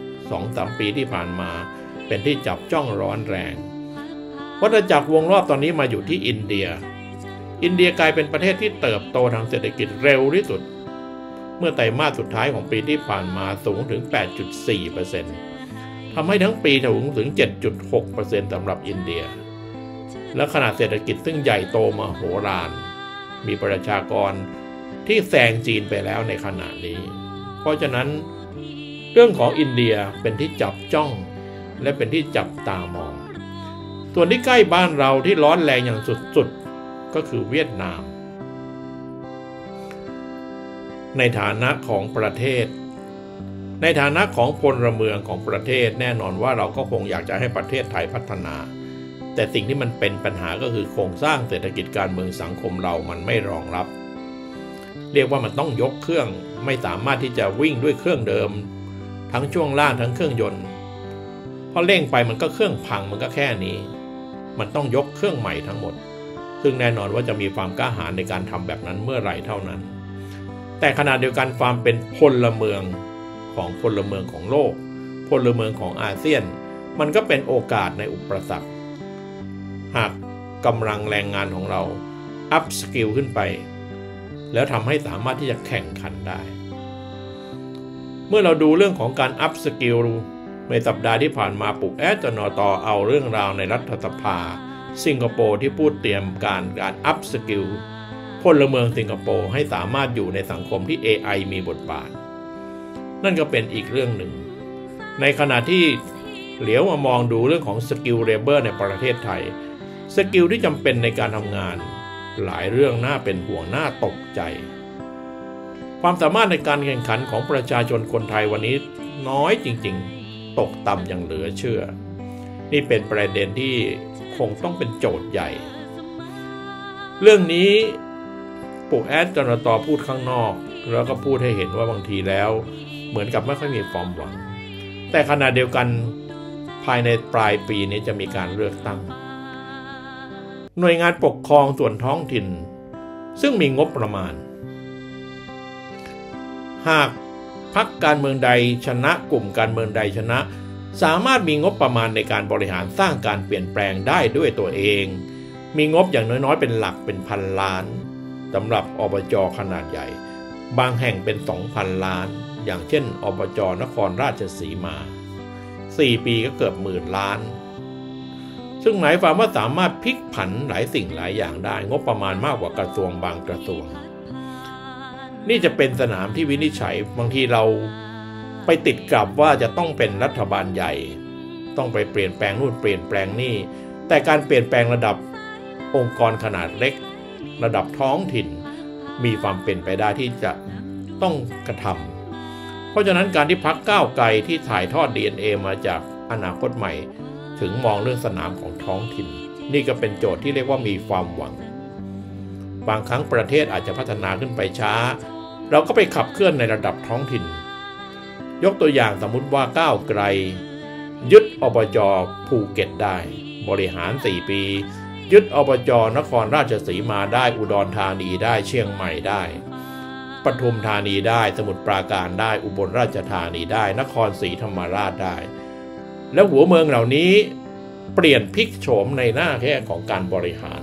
2-3 ปีที่ผ่านมาเป็นที่จับจ้องร้อนแรงวัฏจักรวงรอบตอนนี้มาอยู่ที่อินเดียกลายเป็นประเทศที่เติบโตทางเศรษฐกิจเร็วที่สุดเมื่อไตรมาสสุดท้ายของปีที่ผ่านมาสูงถึง 8.4% ทำให้ทั้งปีสูงถึง 7.6% สำหรับอินเดียและขนาดเศรษฐกิจซึ่งใหญ่โตมโหฬารมีประชากรที่แซงจีนไปแล้วในขณะนี้เพราะฉะนั้นเรื่องของอินเดียเป็นที่จับจ้องและเป็นที่จับตามองส่วนที่ใกล้บ้านเราที่ร้อนแรงอย่างสุดๆก็คือเวียดนามในฐานะของประเทศในฐานะของพลเมืองของประเทศแน่นอนว่าเราก็คงอยากจะให้ประเทศไทยพัฒนาแต่สิ่งที่มันเป็นปัญหาก็คือโครงสร้างเศรษฐกิจการเมืองสังคมเรามันไม่รองรับเรียกว่ามันต้องยกเครื่องไม่สามารถที่จะวิ่งด้วยเครื่องเดิมทั้งช่วงล่างทั้งเครื่องยนต์พอเร่งไปมันก็เครื่องพังมันก็แค่นี้มันต้องยกเครื่องใหม่ทั้งหมดซึ่งแน่นอนว่าจะมีความกล้าหาญในการทำแบบนั้นเมื่อไหร่เท่านั้นแต่ขณะเดียวกันความเป็นพลเมืองของโลกพลเมืองของอาเซียนมันก็เป็นโอกาสในอุปสรรคหากกำลังแรงงานของเราอัพสกิลขึ้นไปแล้วทำให้สามารถที่จะแข่งขันได้เมื่อเราดูเรื่องของการอัพสกิลในสัปดาห์ที่ผ่านมาปุกแอดจนตเอาเรื่องราวในรัฐสภาสิงคโปร์ที่พูดเตรียมการอัพสกิลพลเมืองสิงคโปร์ให้สามารถอยู่ในสังคมที่ AI มีบทบาทนั่นก็เป็นอีกเรื่องหนึ่งในขณะที่เหลียวมามองดูเรื่องของสกิลเลเบอร์ในประเทศไทยสกิลที่จำเป็นในการทำงานหลายเรื่องน่าเป็นห่วงน่าตกใจความสามารถในการแข่งขันของประชาชนคนไทยวันนี้น้อยจริงๆตกต่ำอย่างเหลือเชื่อนี่เป็นประเด็นที่คงต้องเป็นโจทย์ใหญ่เรื่องนี้ปุกแอดจนตพูดข้างนอกแล้วก็พูดให้เห็นว่าบางทีแล้วเหมือนกับไม่ค่อยมีความหวังแต่ขณะเดียวกันภายในปลายปีนี้จะมีการเลือกตั้งหน่วยงานปกครองส่วนท้องถิ่นซึ่งมีงบประมาณหากพรรคการเมืองใดชนะกลุ่มการเมืองใดชนะสามารถมีงบประมาณในการบริหารสร้างการเปลี่ยนแปลงได้ด้วยตัวเองมีงบอย่างน้อยๆเป็นหลักเป็นพันล้านสำหรับอบจ.ขนาดใหญ่บางแห่งเป็น 2,000 ล้านอย่างเช่นอบจ.นครราชสีมา4 ปีก็เกือบ10,000 ล้านซึ่งหมายความว่าสามารถพลิกผันหลายสิ่งหลายอย่างได้งบประมาณมากกว่ากระทรวงบางกระทรวงนี่จะเป็นสนามที่วินิจฉัยบางทีเราไปติดกับว่าจะต้องเป็นรัฐบาลใหญ่ต้องไปเปลี่ยนแปลงนู่นเปลี่ยนแปลงนี่แต่การเปลี่ยนแปลงระดับองค์กรขนาดเล็กระดับท้องถิ่นมีความเป็นไปได้ที่จะต้องกระทำเพราะฉะนั้นการที่พรรคก้าวไกลที่ถ่ายทอด DNA มาจากอนาคตใหม่ถึงมองเรื่องสนามของท้องถิ่นนี่ก็เป็นโจทย์ที่เรียกว่ามีความหวังบางครั้งประเทศอาจจะพัฒนาขึ้นไปช้าเราก็ไปขับเคลื่อนในระดับท้องถิ่นยกตัวอย่างสมมุติว่าก้าวไกลยึดอบจ.ภูเก็ตได้บริหาร4 ปียึดอบจ.นครราชสีมาได้อุดรธานีได้เชียงใหม่ได้ปทุมธานีได้สมุทรปราการได้อุบลราชธานีได้นครศรีธรรมราชได้แล้วหัวเมืองเหล่านี้เปลี่ยนพลิกโฉมในหน้าแค่ของการบริหาร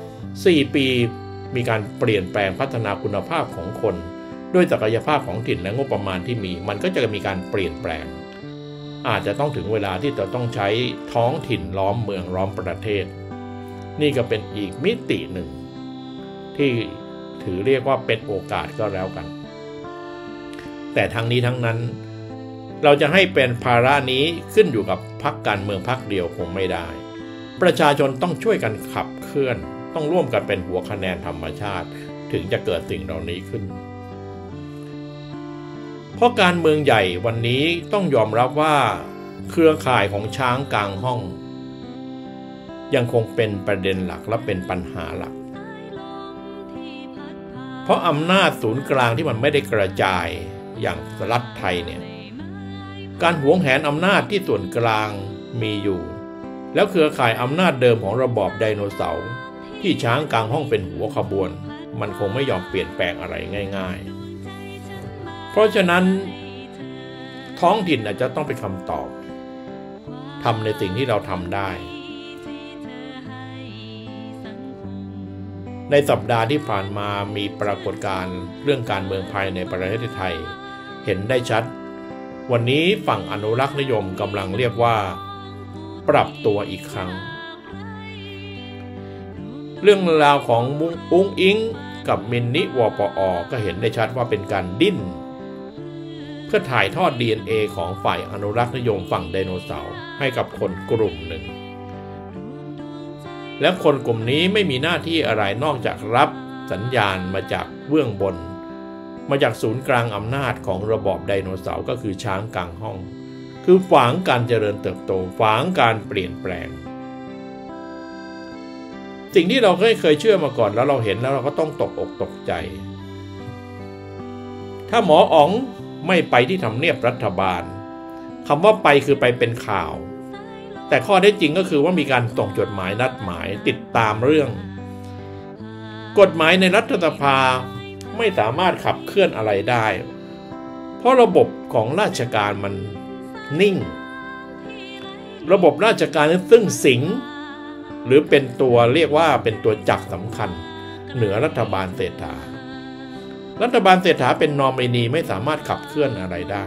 4 ปีมีการเปลี่ยนแปลงพัฒนาคุณภาพของคนด้วยศักยภาพของถิ่นและงบประมาณที่มีมันก็จะมีการเปลี่ยนแปลงอาจจะต้องถึงเวลาที่เราต้องใช้ท้องถิ่นล้อมเมืองล้อมประเทศนี่ก็เป็นอีกมิติหนึ่งที่ถือเรียกว่าเป็นโอกาสก็แล้วกันแต่ทั้งนี้ทั้งนั้นเราจะให้เป็นภาระนี้ขึ้นอยู่กับพรรคการเมืองพรรคเดียวคงไม่ได้ประชาชนต้องช่วยกันขับเคลื่อนต้องร่วมกันเป็นหัวคะแนนธรรมชาติถึงจะเกิดสิ่งเหล่านี้ขึ้นเพราะการเมืองใหญ่วันนี้ต้องยอมรับว่าเครือข่ายของช้างกลางห้องยังคงเป็นประเด็นหลักและเป็นปัญหาหลักเพราะอำนาจศูนย์กลางที่มันไม่ได้กระจายอย่างรัฐไทยเนี่ยการหวงแหนอำนาจที่ส่วนกลางมีอยู่แล้วเครือข่ายอำนาจเดิมของระบอบไดโนเสาร์ที่ช้างกลางห้องเป็นหัวขบวนมันคงไม่ยอมเปลี่ยนแปลงอะไรง่ายๆเพราะฉะนั้นท้องถิ่นอาจจะต้องเป็นคำตอบทำในสิ่งที่เราทำได้ในสัปดาห์ที่ผ่านมามีปรากฏการณ์เรื่องการเมืองภายในประเทศไทยเห็นได้ชัดวันนี้ฝั่งอนุรักษ์นิยมกำลังเรียกว่าปรับตัวอีกครั้งเรื่องราวของอุ้งอิงกับมินนิวปอ.ก็เห็นได้ชัดว่าเป็นการดิ้นเพื่อถ่ายทอด DNA ของฝ่ายอนุรักษ์นิยมฝั่งไดโนเสาร์ให้กับคนกลุ่มหนึ่งและคนกลุ่มนี้ไม่มีหน้าที่อะไรนอกจากรับสัญญาณมาจากเบื้องบนมาจากศูนย์กลางอำนาจของระบอบไดโนเสาร์ก็คือช้างกลางห้องคือฝางการเจริญเติบโตฝางการเปลี่ยนแปลงสิ่งที่เราเคยเชื่อมาก่อนแล้วเราเห็นแล้วเราก็ต้องตกอกตกใจถ้าหมออ๋องไม่ไปที่ทำเนียบรัฐบาลคำว่าไปคือไปเป็นข่าวแต่ข้อเท็จจริงก็คือว่ามีการส่งจดหมายนัดหมายติดตามเรื่องกฎหมายในรัฐสภาไม่สามารถขับเคลื่อนอะไรได้เพราะระบบของราชการมันนิ่งระบบราชการซึ่งสิงหรือเป็นตัวเรียกว่าเป็นตัวจักรสำคัญเหนือรัฐบาลเศรษฐารัฐบาลเศรษฐาเป็นนอมินีไม่สามารถขับเคลื่อนอะไรได้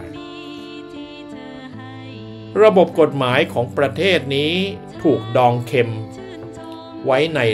ระบบกฎหมายของประเทศนี้ถูกดองเค็มไว้ใน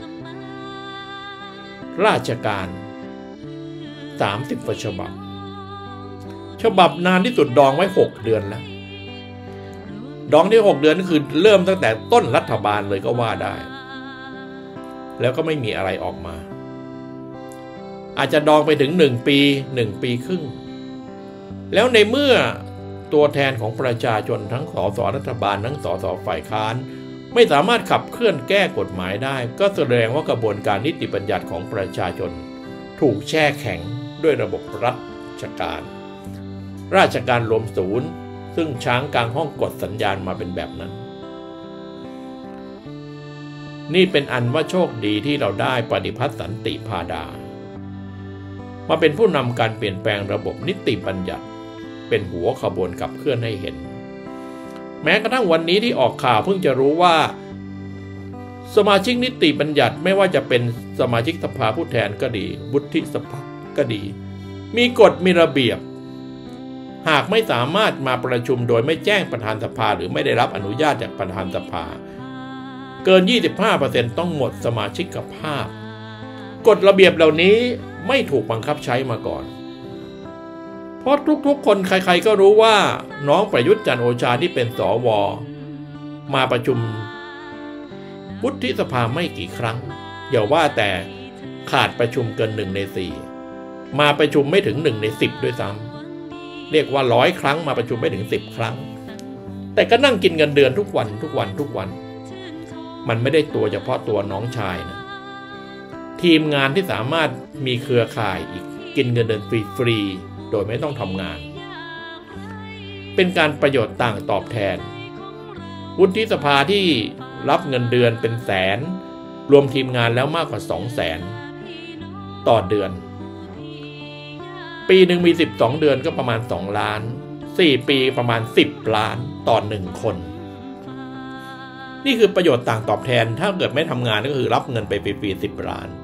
ราชการ30 กว่าฉบับนานที่สุดดองไว้6 เดือนแล้วดองที่6 เดือนก็คือเริ่มตั้งแต่ต้นรัฐบาลเลยก็ว่าได้แล้วก็ไม่มีอะไรออกมาอาจจะดองไปถึง1 ปี1 ปีครึ่งแล้วในเมื่อตัวแทนของประชาชนทั้งสสรัฐบาลทั้งสสฝ่ายค้านไม่สามารถขับเคลื่อนแก้กฎหมายได้ก็แสดงว่ากระบวนการนิติบัญญัติของประชาชนถูกแช่แข็งด้วยระบบราชการรวมศูนย์ซึ่งช้างกลางห้องกดสัญญาณมาเป็นแบบนั้นนี่เป็นอันว่าโชคดีที่เราได้ปฏิพัฒน์สันติพาดามาเป็นผู้นำการเปลี่ยนแปลงระบบนิติบัญญัติเป็นหัวขบวนขับเคลื่อนให้เห็นแม้กระทั่งวันนี้ที่ออกข่าวเพิ่งจะรู้ว่าสมาชิกนิติบัญญัติไม่ว่าจะเป็นสมาชิกสภาผู้แทนก็ดีวุฒิสภาก็ดีมีกฎมีระเบียบหากไม่สามารถมาประชุมโดยไม่แจ้งประธานสภาหรือไม่ได้รับอนุญาตจากประธานสภาเกิน 25% ต้องหมดสมาชิกภาพกฎระเบียบเหล่านี้ไม่ถูกบังคับใช้มาก่อนเพราะทุกๆคนใครๆก็รู้ว่าน้องประยุทธ์จันทร์โอชาที่เป็นสวมาประชุมวุฒิสภาไม่กี่ครั้งอย่าว่าแต่ขาดประชุมเกิน1 ใน 4มาประชุมไม่ถึง1 ใน 10ด้วยซ้ำเรียกว่า100 ครั้งมาประชุมไม่ถึง10 ครั้งแต่ก็นั่งกินเงินเดือนทุกวันมันไม่ได้ตัวเฉพาะตัวน้องชายนะทีมงานที่สามารถมีเครือข่ายอีกกินเงินเดือนฟรีๆโดยไม่ต้องทำงานเป็นการประโยชน์ต่างตอบแทนวุฒิสภาที่รับเงินเดือนเป็นแสนรวมทีมงานแล้วมากกว่า200,000ต่อเดือนปีหนึ่งมี12 เดือนก็ประมาณ2 ล้าน4 ปีประมาณ10 ล้านต่อ1 คนนี่คือประโยชน์ต่างตอบแทนถ้าเกิดไม่ทำงานก็คือรับเงินไปฟรีๆ10 ล้าน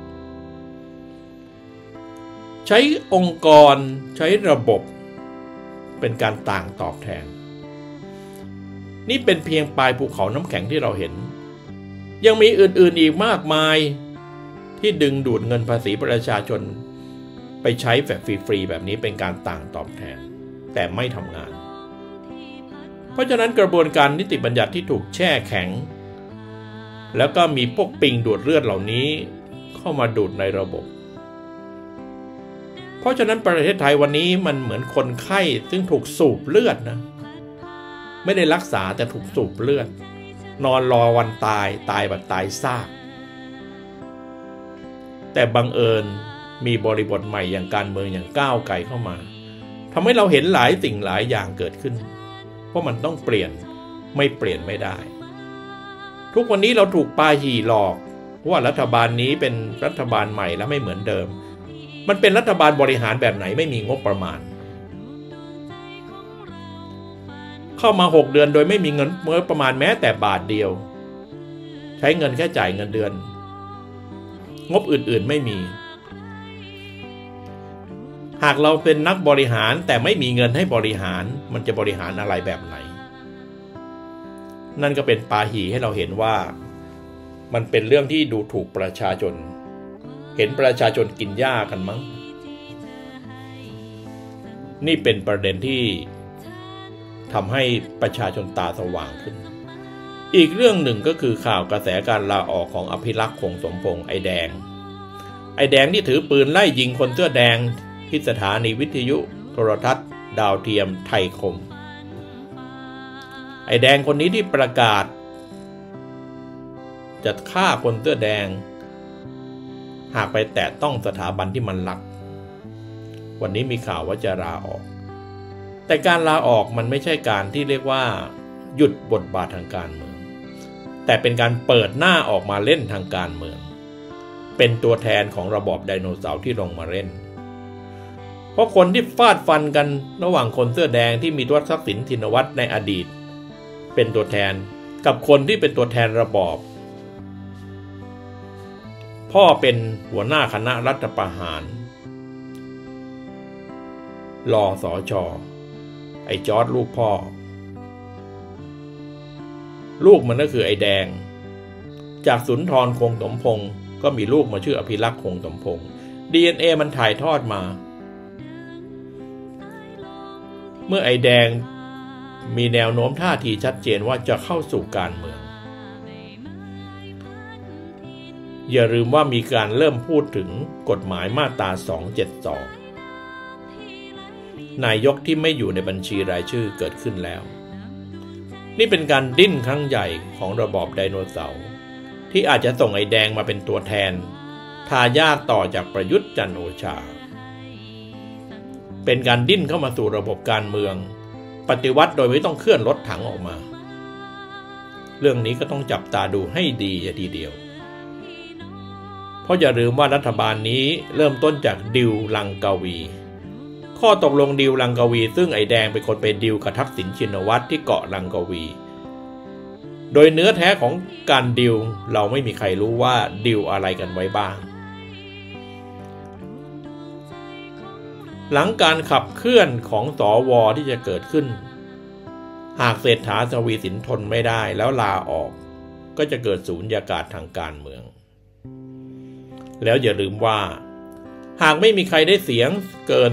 ใช้องค์กรใช้ระบบเป็นการต่างตอบแทนนี่เป็นเพียงปลายภูเขาน้ำแข็งที่เราเห็นยังมีอื่นๆอีกมากมายที่ดึงดูดเงินภาษีประชาชนไปใช้แบบฟรีๆแบบนี้เป็นการต่างตอบแทนแต่ไม่ทำงานเพราะฉะนั้นกระบวนการนิติบัญญัติที่ถูกแช่แข็งแล้วก็มีพวกปิงดูดเลือดเหล่านี้เข้ามาดูดในระบบเพราะฉะนั้นประเทศไทยวันนี้มันเหมือนคนไข้ซึ่งถูกสูบเลือดนะไม่ได้รักษาแต่ถูกสูบเลือดนอนรอวันตายแบบตายซากแต่บังเอิญมีบริบทใหม่อย่างการเมืองอย่างก้าวไกลเข้ามาทำให้เราเห็นหลายสิ่งหลายอย่างเกิดขึ้นเพราะมันต้องเปลี่ยนไม่เปลี่ยนไม่ได้ทุกวันนี้เราถูกปาหี่หลอกว่ารัฐบาลนี้เป็นรัฐบาลใหม่และไม่เหมือนเดิมมันเป็นรัฐบาลบริหารแบบไหนไม่มีงบประมาณเข้ามา6 เดือนโดยไม่มีเงินประมาณแม้แต่บาทเดียวใช้เงินแค่จ่ายเงินเดือนงบอื่นๆไม่มีหากเราเป็นนักบริหารแต่ไม่มีเงินให้บริหารมันจะบริหารอะไรแบบไหนนั่นก็เป็นปาหี่ให้เราเห็นว่ามันเป็นเรื่องที่ดูถูกประชาชนเห็นประชาชนกินหญ้ากันมั้งนี่เป็นประเด็นที่ทำให้ประชาชนตาสว่างขึ้นอีกเรื่องหนึ่งก็คือข่าวกระแสการลาออกของอภิรักษ์คงสมพงษ์ไอแดงที่ถือปืนไล่ยิงคนเสื้อแดงที่สถานีวิทยุโทรทัศน์ดาวเทียมไทยคมไอแดงคนนี้ที่ประกาศจะฆ่าคนเสื้อแดงหากไปแตะต้องสถาบันที่มันรักวันนี้มีข่าวว่าจะลาออกแต่การลาออกมันไม่ใช่การที่เรียกว่าหยุดบทบาททางการเมืองแต่เป็นการเปิดหน้าออกมาเล่นทางการเมืองเป็นตัวแทนของระบอบไดโนเสาร์ที่ลงมาเล่นเพราะคนที่ฟาดฟันกันระหว่างคนเสื้อแดงที่มีทักษิณชินวัตรในอดีตเป็นตัวแทนกับคนที่เป็นตัวแทนระบอบพ่อเป็นหัวหน้าคณะรัฐประหารรอสช.ไอ้จอร์จลูกพ่อลูกมันก็คือไอ้แดงจากสุนทรคงสมพงศ์ก็มีลูกมาชื่ออภิรักษ์คงสมพงศ์ DNA มันถ่ายทอดมาเมื่อไอ้แดงมีแนวโน้มท่าทีชัดเจนว่าจะเข้าสู่การเมืองอย่าลืมว่ามีการเริ่มพูดถึงกฎหมายมาตรา272นายกที่ไม่อยู่ในบัญชีรายชื่อเกิดขึ้นแล้วนี่เป็นการดิ้นครั้งใหญ่ของระบอบไดโนเสาร์ที่อาจจะส่งไอ้แดงมาเป็นตัวแทนทายาทต่อจากประยุทธ์จันทร์โอชาเป็นการดิ้นเข้ามาสู่ระบบการเมืองปฏิวัติโดยไม่ต้องเคลื่อนรถถังออกมาเรื่องนี้ก็ต้องจับตาดูให้ดีทีเดียวเพราะอย่าลืมว่ารัฐบาลนี้เริ่มต้นจากดิวลังกาวีข้อตกลงดิวลังกาวีซึ่งไอ้แดงเป็นคนไปดิวกับทักษิณชินวัตรที่เกาะลังกาวีโดยเนื้อแท้ของการดิวเราไม่มีใครรู้ว่าดิวอะไรกันไว้บ้างหลังการขับเคลื่อนของสว.ที่จะเกิดขึ้นหากเศรษฐา ทวีสินทนไม่ได้แล้วลาออกก็จะเกิดสูญญากาศทางการเมืองแล้วอย่าลืมว่าหากไม่มีใครได้เสียงเกิน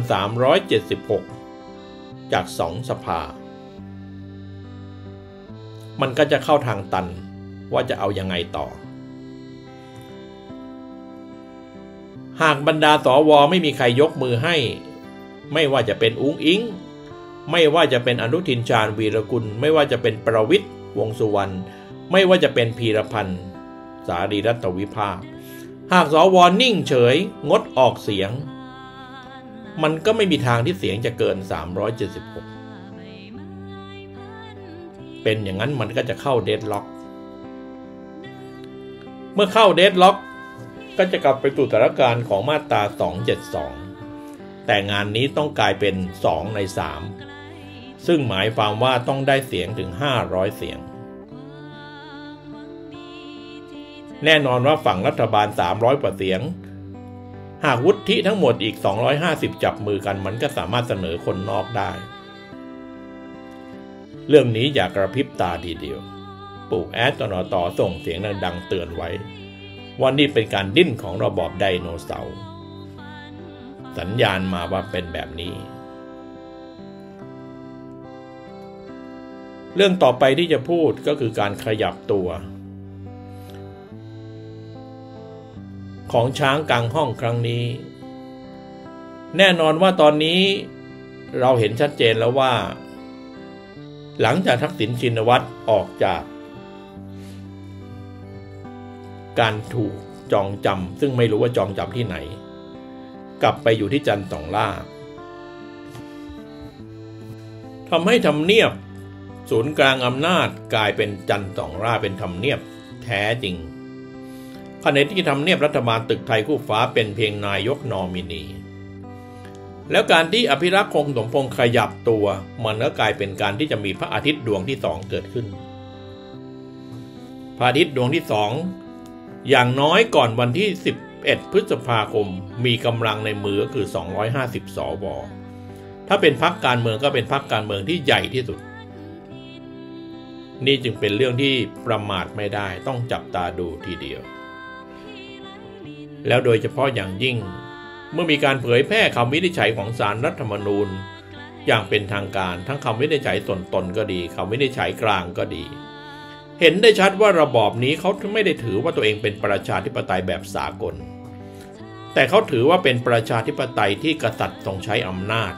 376จาก2 สภามันก็จะเข้าทางตันว่าจะเอายังไงต่อหากบรรดาสว.ไม่มีใครยกมือให้ไม่ว่าจะเป็นอุ๊งอิ๊งไม่ว่าจะเป็นอนุทินชาญวีรกุลไม่ว่าจะเป็นประวิตรวงษ์สุวรรณไม่ว่าจะเป็นพีรพันธ์สารีรัตนวิภาคหากสว.นิ่งเฉยงดออกเสียงมันก็ไม่มีทางที่เสียงจะเกิน376เป็นอย่างนั้นมันก็จะเข้าเดดล็อกเมื่อเข้าเดดล็อกก็จะกลับไปสู่สถานการณ์ของมาตรา272แต่งานนี้ต้องกลายเป็น2 ใน 3ซึ่งหมายความว่าต้องได้เสียงถึง500 เสียงแน่นอนว่าฝั่งรัฐบาล300 กว่าเสียงหากวุฒิทั้งหมดอีก250จับมือกันมันก็สามารถเสนอคนนอกได้เรื่องนี้อย่ากระพริบตาทีเดียวปู่แอดต่อส่งเสียงดังๆเตือนไว้ว่านี่เป็นการดิ้นของระบอบไดโนเสาร์สัญญาณมาว่าเป็นแบบนี้เรื่องต่อไปที่จะพูดก็คือการขยับตัวของช้างกลางห้องครั้งนี้แน่นอนว่าตอนนี้เราเห็นชัดเจนแล้วว่าหลังจากทักษิณชินวัตรออกจากการถูกจองจำซึ่งไม่รู้ว่าจองจำที่ไหนกลับไปอยู่ที่จันทร์สองล่าทำให้ทำเนียบศูนย์กลางอำนาจกลายเป็นจันทร์สองล่าเป็นทำเนียบแท้จริงขณะที่ทำเนียบรัฐบาลตึกไทยคู่ฟ้าเป็นเพียงนายกนอมินีแล้วการที่อภิรักษ์คงสมพงษ์ขยับตัวมันก็กลายเป็นการที่จะมีพระอาทิตย์ดวงที่2เกิดขึ้นพระอาทิตย์ดวงที่2อย่างน้อยก่อนวันที่11 พฤษภาคมมีกำลังในมือก็คือ250 สว.ถ้าเป็นพรรคการเมืองก็เป็นพรรคการเมืองที่ใหญ่ที่สุดนี่จึงเป็นเรื่องที่ประมาทไม่ได้ต้องจับตาดูทีเดียวแล้วโดยเฉพาะอย่างยิ่งเมื่อมีการเผยแพร่คำวินิจฉัยของศาลรัฐธรรมนูญอย่างเป็นทางการทั้งคำวินิจฉัยส่วนตนก็ดีคำวินิจฉัยกลางก็ดีเห็นได้ชัดว่าระบอบนี้เขาไม่ได้ถือว่าตัวเองเป็นประชาธิปไตยแบบสากลแต่เขาถือว่าเป็นประชาธิปไตยที่กษัตริย์ทรงใช้อำนาจ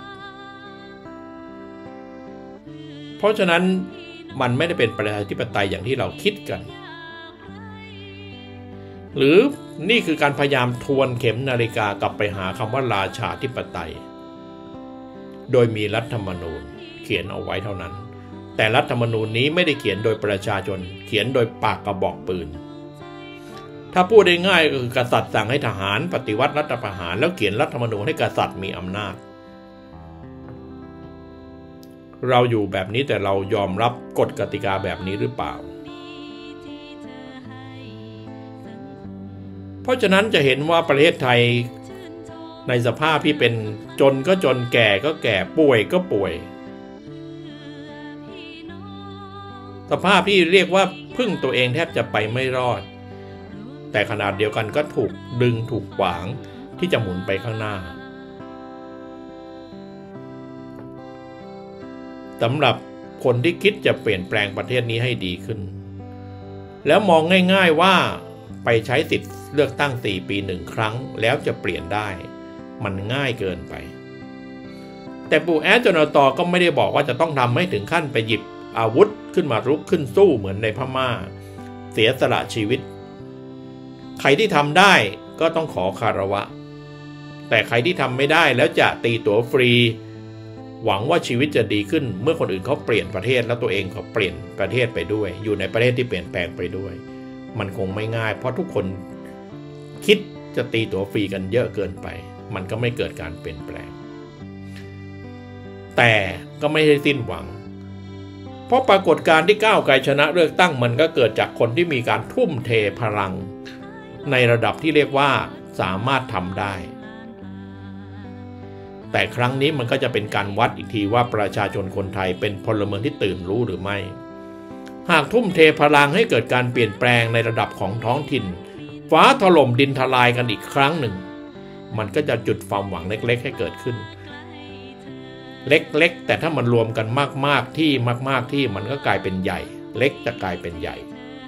เพราะฉะนั้นมันไม่ได้เป็นประชาธิปไตยอย่างที่เราคิดกันหรือนี่คือการพยายามทวนเข็มนาฬิกากลับไปหาคำว่าราชาธิปไตยโดยมีรัฐธรรมนูญเขียนเอาไว้เท่านั้นแต่รัฐธรรมนูญนี้ไม่ได้เขียนโดยประชาชนเขียนโดยปากกระบอกปืนถ้าพูดได้ง่ายก็คือกษัตริย์สั่งให้ทหารปฏิวัติรัฐประหารแล้วเขียนรัฐธรรมนูญให้กษัตริย์มีอำนาจเราอยู่แบบนี้แต่เรายอมรับกฎกติกาแบบนี้หรือเปล่าเพราะฉะนั้นจะเห็นว่าประเทศไทยในสภาพที่เป็นจนก็จนแก่ก็แก่ป่วยก็ป่วยสภาพที่เรียกว่าพึ่งตัวเองแทบจะไปไม่รอดแต่ขนาดเดียวกันก็ถูกดึงถูกขวางที่จะหมุนไปข้างหน้าสำหรับคนที่คิดจะเปลี่ยนแปลงประเทศนี้ให้ดีขึ้นแล้วมองง่ายๆว่าไปใช้สิทธิ์เลือกตั้ง4 ปี 1 ครั้งแล้วจะเปลี่ยนได้มันง่ายเกินไปแต่ปู่แอดจนตก็ไม่ได้บอกว่าจะต้องทำให้ถึงขั้นไปหยิบอาวุธขึ้นมารุกขึ้นสู้เหมือนในพม่าเสียสละชีวิตใครที่ทำได้ก็ต้องขอคารวะแต่ใครที่ทำไม่ได้แล้วจะตีตั๋วฟรีหวังว่าชีวิตจะดีขึ้นเมื่อคนอื่นเขาเปลี่ยนประเทศแล้วตัวเองเขาเปลี่ยนประเทศไปด้วยอยู่ในประเทศที่เปลี่ยนแปลงไปด้วยมันคงไม่ง่ายเพราะทุกคนคิดจะตีตั๋วฟรีกันเยอะเกินไปมันก็ไม่เกิดการเปลี่ยนแปลงแต่ก็ไม่ได้สิ้นหวังเพราะปรากฏการณ์ที่ก้าวไกลชนะเลือกตั้งมันก็เกิดจากคนที่มีการทุ่มเทพลังในระดับที่เรียกว่าสามารถทำได้แต่ครั้งนี้มันก็จะเป็นการวัดอีกทีว่าประชาชนคนไทยเป็นพลเมืองที่ตื่นรู้หรือไม่หากทุ่มเทพลังให้เกิดการเปลี่ยนแปลงในระดับของท้องถิ่นฟ้าถล่มดินทลายกันอีกครั้งหนึ่งมันก็จะจุดความหวังเล็กๆให้เกิดขึ้นเล็กๆแต่ถ้ามันรวมกันมากๆที่มันก็กลายเป็นใหญ่เล็กจะกลายเป็นใหญ่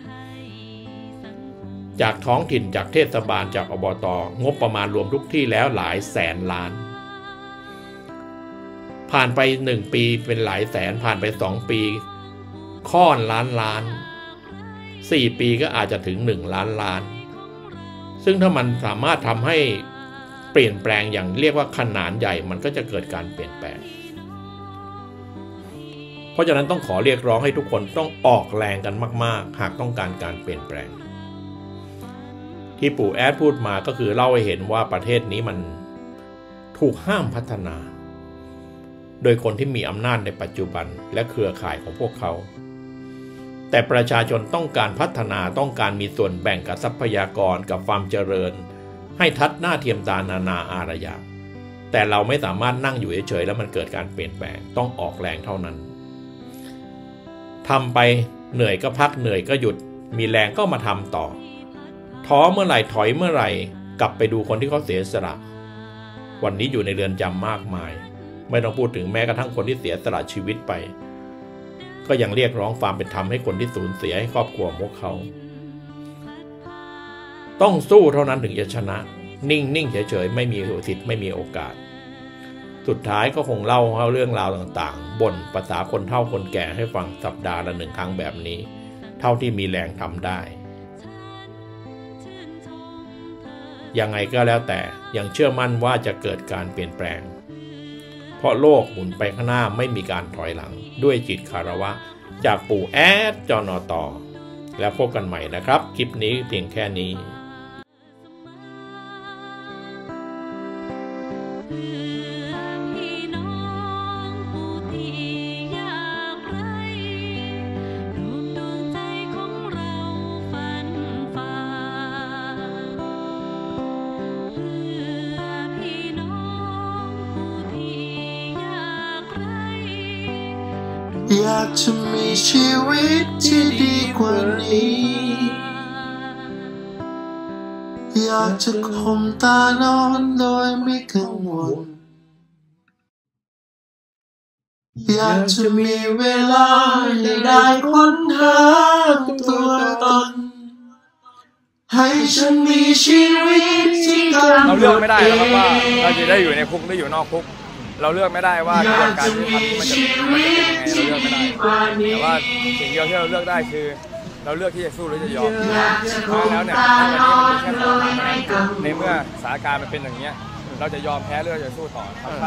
จากท้องถิ่นจากเทศบาลจากอบต.งบประมาณรวมทุกที่แล้วหลายแสนล้านผ่านไป1 ปีเป็นหลายแสนผ่านไป2 ปีค่อนล้าน4 ปีก็อาจจะถึง1 ล้านซึ่งถ้ามันสามารถทำให้เปลี่ยนแปลงอย่างเรียกว่าขนาดใหญ่มันก็จะเกิดการเปลี่ยนแปลงเพราะฉะนั้นต้องขอเรียกร้องให้ทุกคนต้องออกแรงกันมากๆหากต้องการการเปลี่ยนแปลงที่ปู่แอดพูดมาก็คือเล่าให้เห็นว่าประเทศนี้มันถูกห้ามพัฒนาโดยคนที่มีอำนาจในปัจจุบันและเครือข่ายของพวกเขาแต่ประชาชนต้องการพัฒนาต้องการมีส่วนแบ่งกับทรัพยากรกับความเจริญให้ทัดหน้าเทียมตานานาอารยะแต่เราไม่สามารถนั่งอยู่เฉยๆแล้วมันเกิดการเปลี่ยนแปลงต้องออกแรงเท่านั้นทำไปเหนื่อยก็พักเหนื่อยก็หยุดมีแรงก็มาทำต่อท้อเมื่อไหร่ถอยเมื่อไหร่กลับไปดูคนที่เขาเสียสละวันนี้อยู่ในเรือนจำมากมายไม่ต้องพูดถึงแม้กระทั่งคนที่เสียสละชีวิตไปก็ยังเรียกร้องความเป็นธรรมให้คนที่สูญเสียให้ครอบครัวพวกเขาต้องสู้เท่านั้นถึงจะชนะนิ่งเฉยๆไม่มีสิทธิ์ไม่มีโอกาสสุดท้ายก็คงเล่าเรื่องราวต่างๆบ่นภาษาคนเฒ่าคนแก่ให้ฟังสัปดาห์ละ1 ครั้งแบบนี้เท่าที่มีแรงทำได้ยังไงก็แล้วแต่ยังเชื่อมั่นว่าจะเกิดการเปลี่ยนแปลงเพราะโลกหมุนไปข้างหน้าไม่มีการถอยหลังด้วยจิตคารวะจากปู่แอดจนต.แล้วพบกันใหม่นะครับคลิปนี้เพียงแค่นี้อยากจะมีชีวิตที่ดีกว่านี้อยากจะข่มตานอนโดยไม่กังวลอยากจะมีเวลาได้ค้นหาตัวตนให้ฉันมีชีวิตที่เราเลือกไม่ได้หรอกว่าเราจะได้อยู่ในคุกหรืออยู่นอกคุกเราเลือกไม่ได้ว่ากระบวนการยุติธรรมมันจะเป็นยังไงเราเลือกไม่ได้แต่ว่าสิ่งเดียวที่เราเลือกได้คือเราเลือกที่จะสู้หรือจะยอมแล้วเนี่ยวันนี้มันเป็นแค่2 ทางในเมื่อสถานการณ์มันเป็นอย่างนี้เราจะยอมแพ้หรือเราจะสู้ต่อ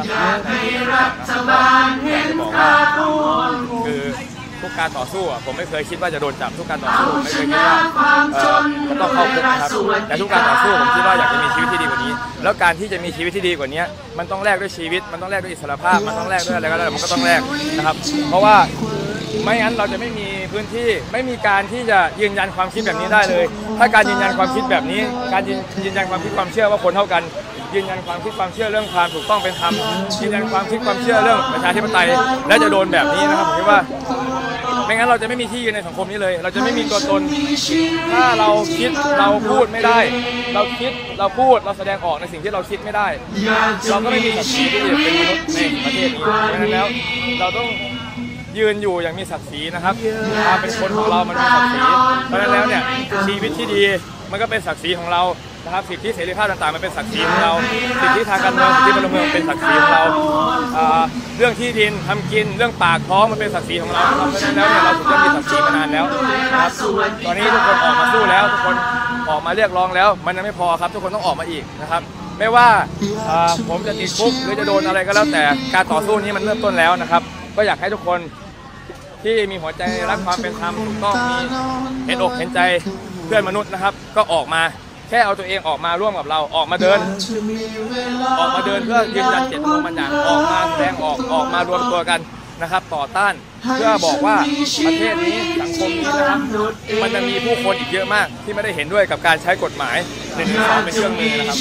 คือทุกการต่อสู้ผมไม่เคยคิดว่าจะโดนจับทุกการต่อสู้ไม่เคยคิดว่าจะต้องเข้าคุกครับแต่ทุกการต่อสู้ผมคิดว่าอยากจะมีชีวิตที่ดีกว่านี้แล้วการที่จะมีชีวิตที่ดีกว่านี้มันต้องแลกด้วยชีวิตมันต้องแลกด้วยอิสรภาพมันต้องแลกด้วยอะไรก็ได้มันก็ต้องแลกนะครับเพราะว่าไม่งั้นเราจะไม่มีพื้นที่ไม่มีการที่จะยืนยันความคิดแบบนี้ได้เลยถ้าการยืนยันความคิดแบบนี้การยืนยันความคิดความเชื่อว่าคนเท่ากันยืนยันความคิดความเชื่อเรื่องความถูกต้องเป็นธรรมยืนยันความคิดความเชื่อเรื่องประชาธิปไตยและจะโดนแบบนี้นะครับผมคิดว่าไม่งั้นเราจะไม่มีที่ยืนในสังคมนี้เลยเราจะไม่มีตัวตนถ้าเราคิดเราพูดไม่ได้เราคิดเราพูดเราแสดงออกในสิ่งที่เราคิดไม่ได้เราก็ไม่มีศักดิ์ศรีที่จะเป็นมนุษย์ในประเทศนี้ดังนั้นแล้วเราต้องยืนอยู่อย่างมีศักดิ์ศรีนะครับความเป็นคนของเรามันมีศักดิ์ศรีเพราะฉะนั้นแล้วเนี่ยชีวิตที่ดีมันก็เป็นศักดิ์ศรีของเรานะครับสิทธิเสรีภาพต่างๆมันเป็นศักดิ์ศรีของเราสิทธิทางการเมืองสิทธิพลเมืองเป็นศักดิ์ศรีของเราเรื่องที่ดินทำกินเรื่องปากท้องมันเป็นศักดิ์ศรีของเราเพราะฉะนั้นแล้วเนี่ยเราถูกต้องมีศักดิ์ศรีมานานแล้วนะครับตอนนี้ทุกคนออกมาสู้แล้วทุกคนออกมาเรียกร้องแล้วมันยังไม่พอครับทุกคนต้องออกมาอีกนะครับไม่ว่าผมจะติดคุกหรือจะโดนอะไรก็แล้วแต่การต่อสู้นี้มันเริ่มต้นแล้วนะครับก็อยากให้ทุกคนที่มีหัวใจรักความเป็นธรรมถูกต้องมีเห็นอกเห็นใจเพื่อนมนุษย์นะครับก็ออกมาแค่เอาตัวเองออกมาร่วมกับเราออกมาเดินเพื่อยืนยันเจตจำนงบางอย่างออกมาแสดงออกมารวมตัวกันนะครับต่อต้านเพื่อบอกว่าประเทศนี้สังคมนี้นะครับมันจะมีผู้คนอีกเยอะมากที่ไม่ได้เห็นด้วยกับการใช้กฎหมาย112เป็นเครื่องมือนะครับ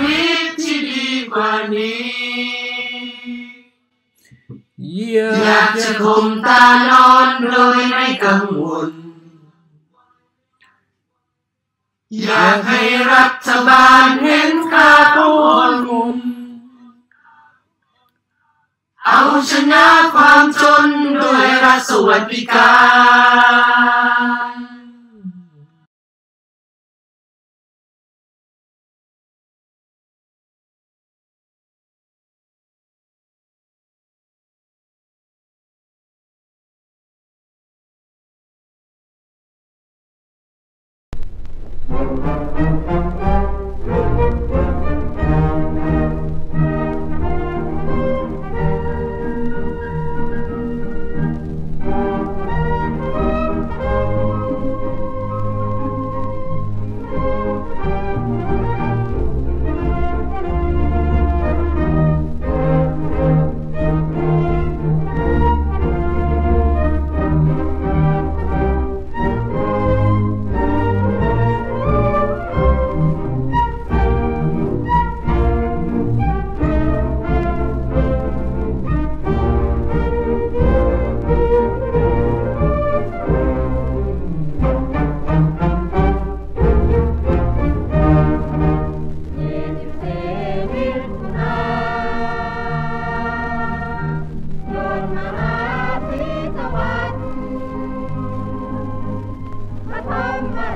อยากจะข่มตานอนโดยไม่กังวลอยากให้รัฐบาลเห็นค่าของคนเอาชนะความจนด้วยรัฐสวัสดิการทำอะไร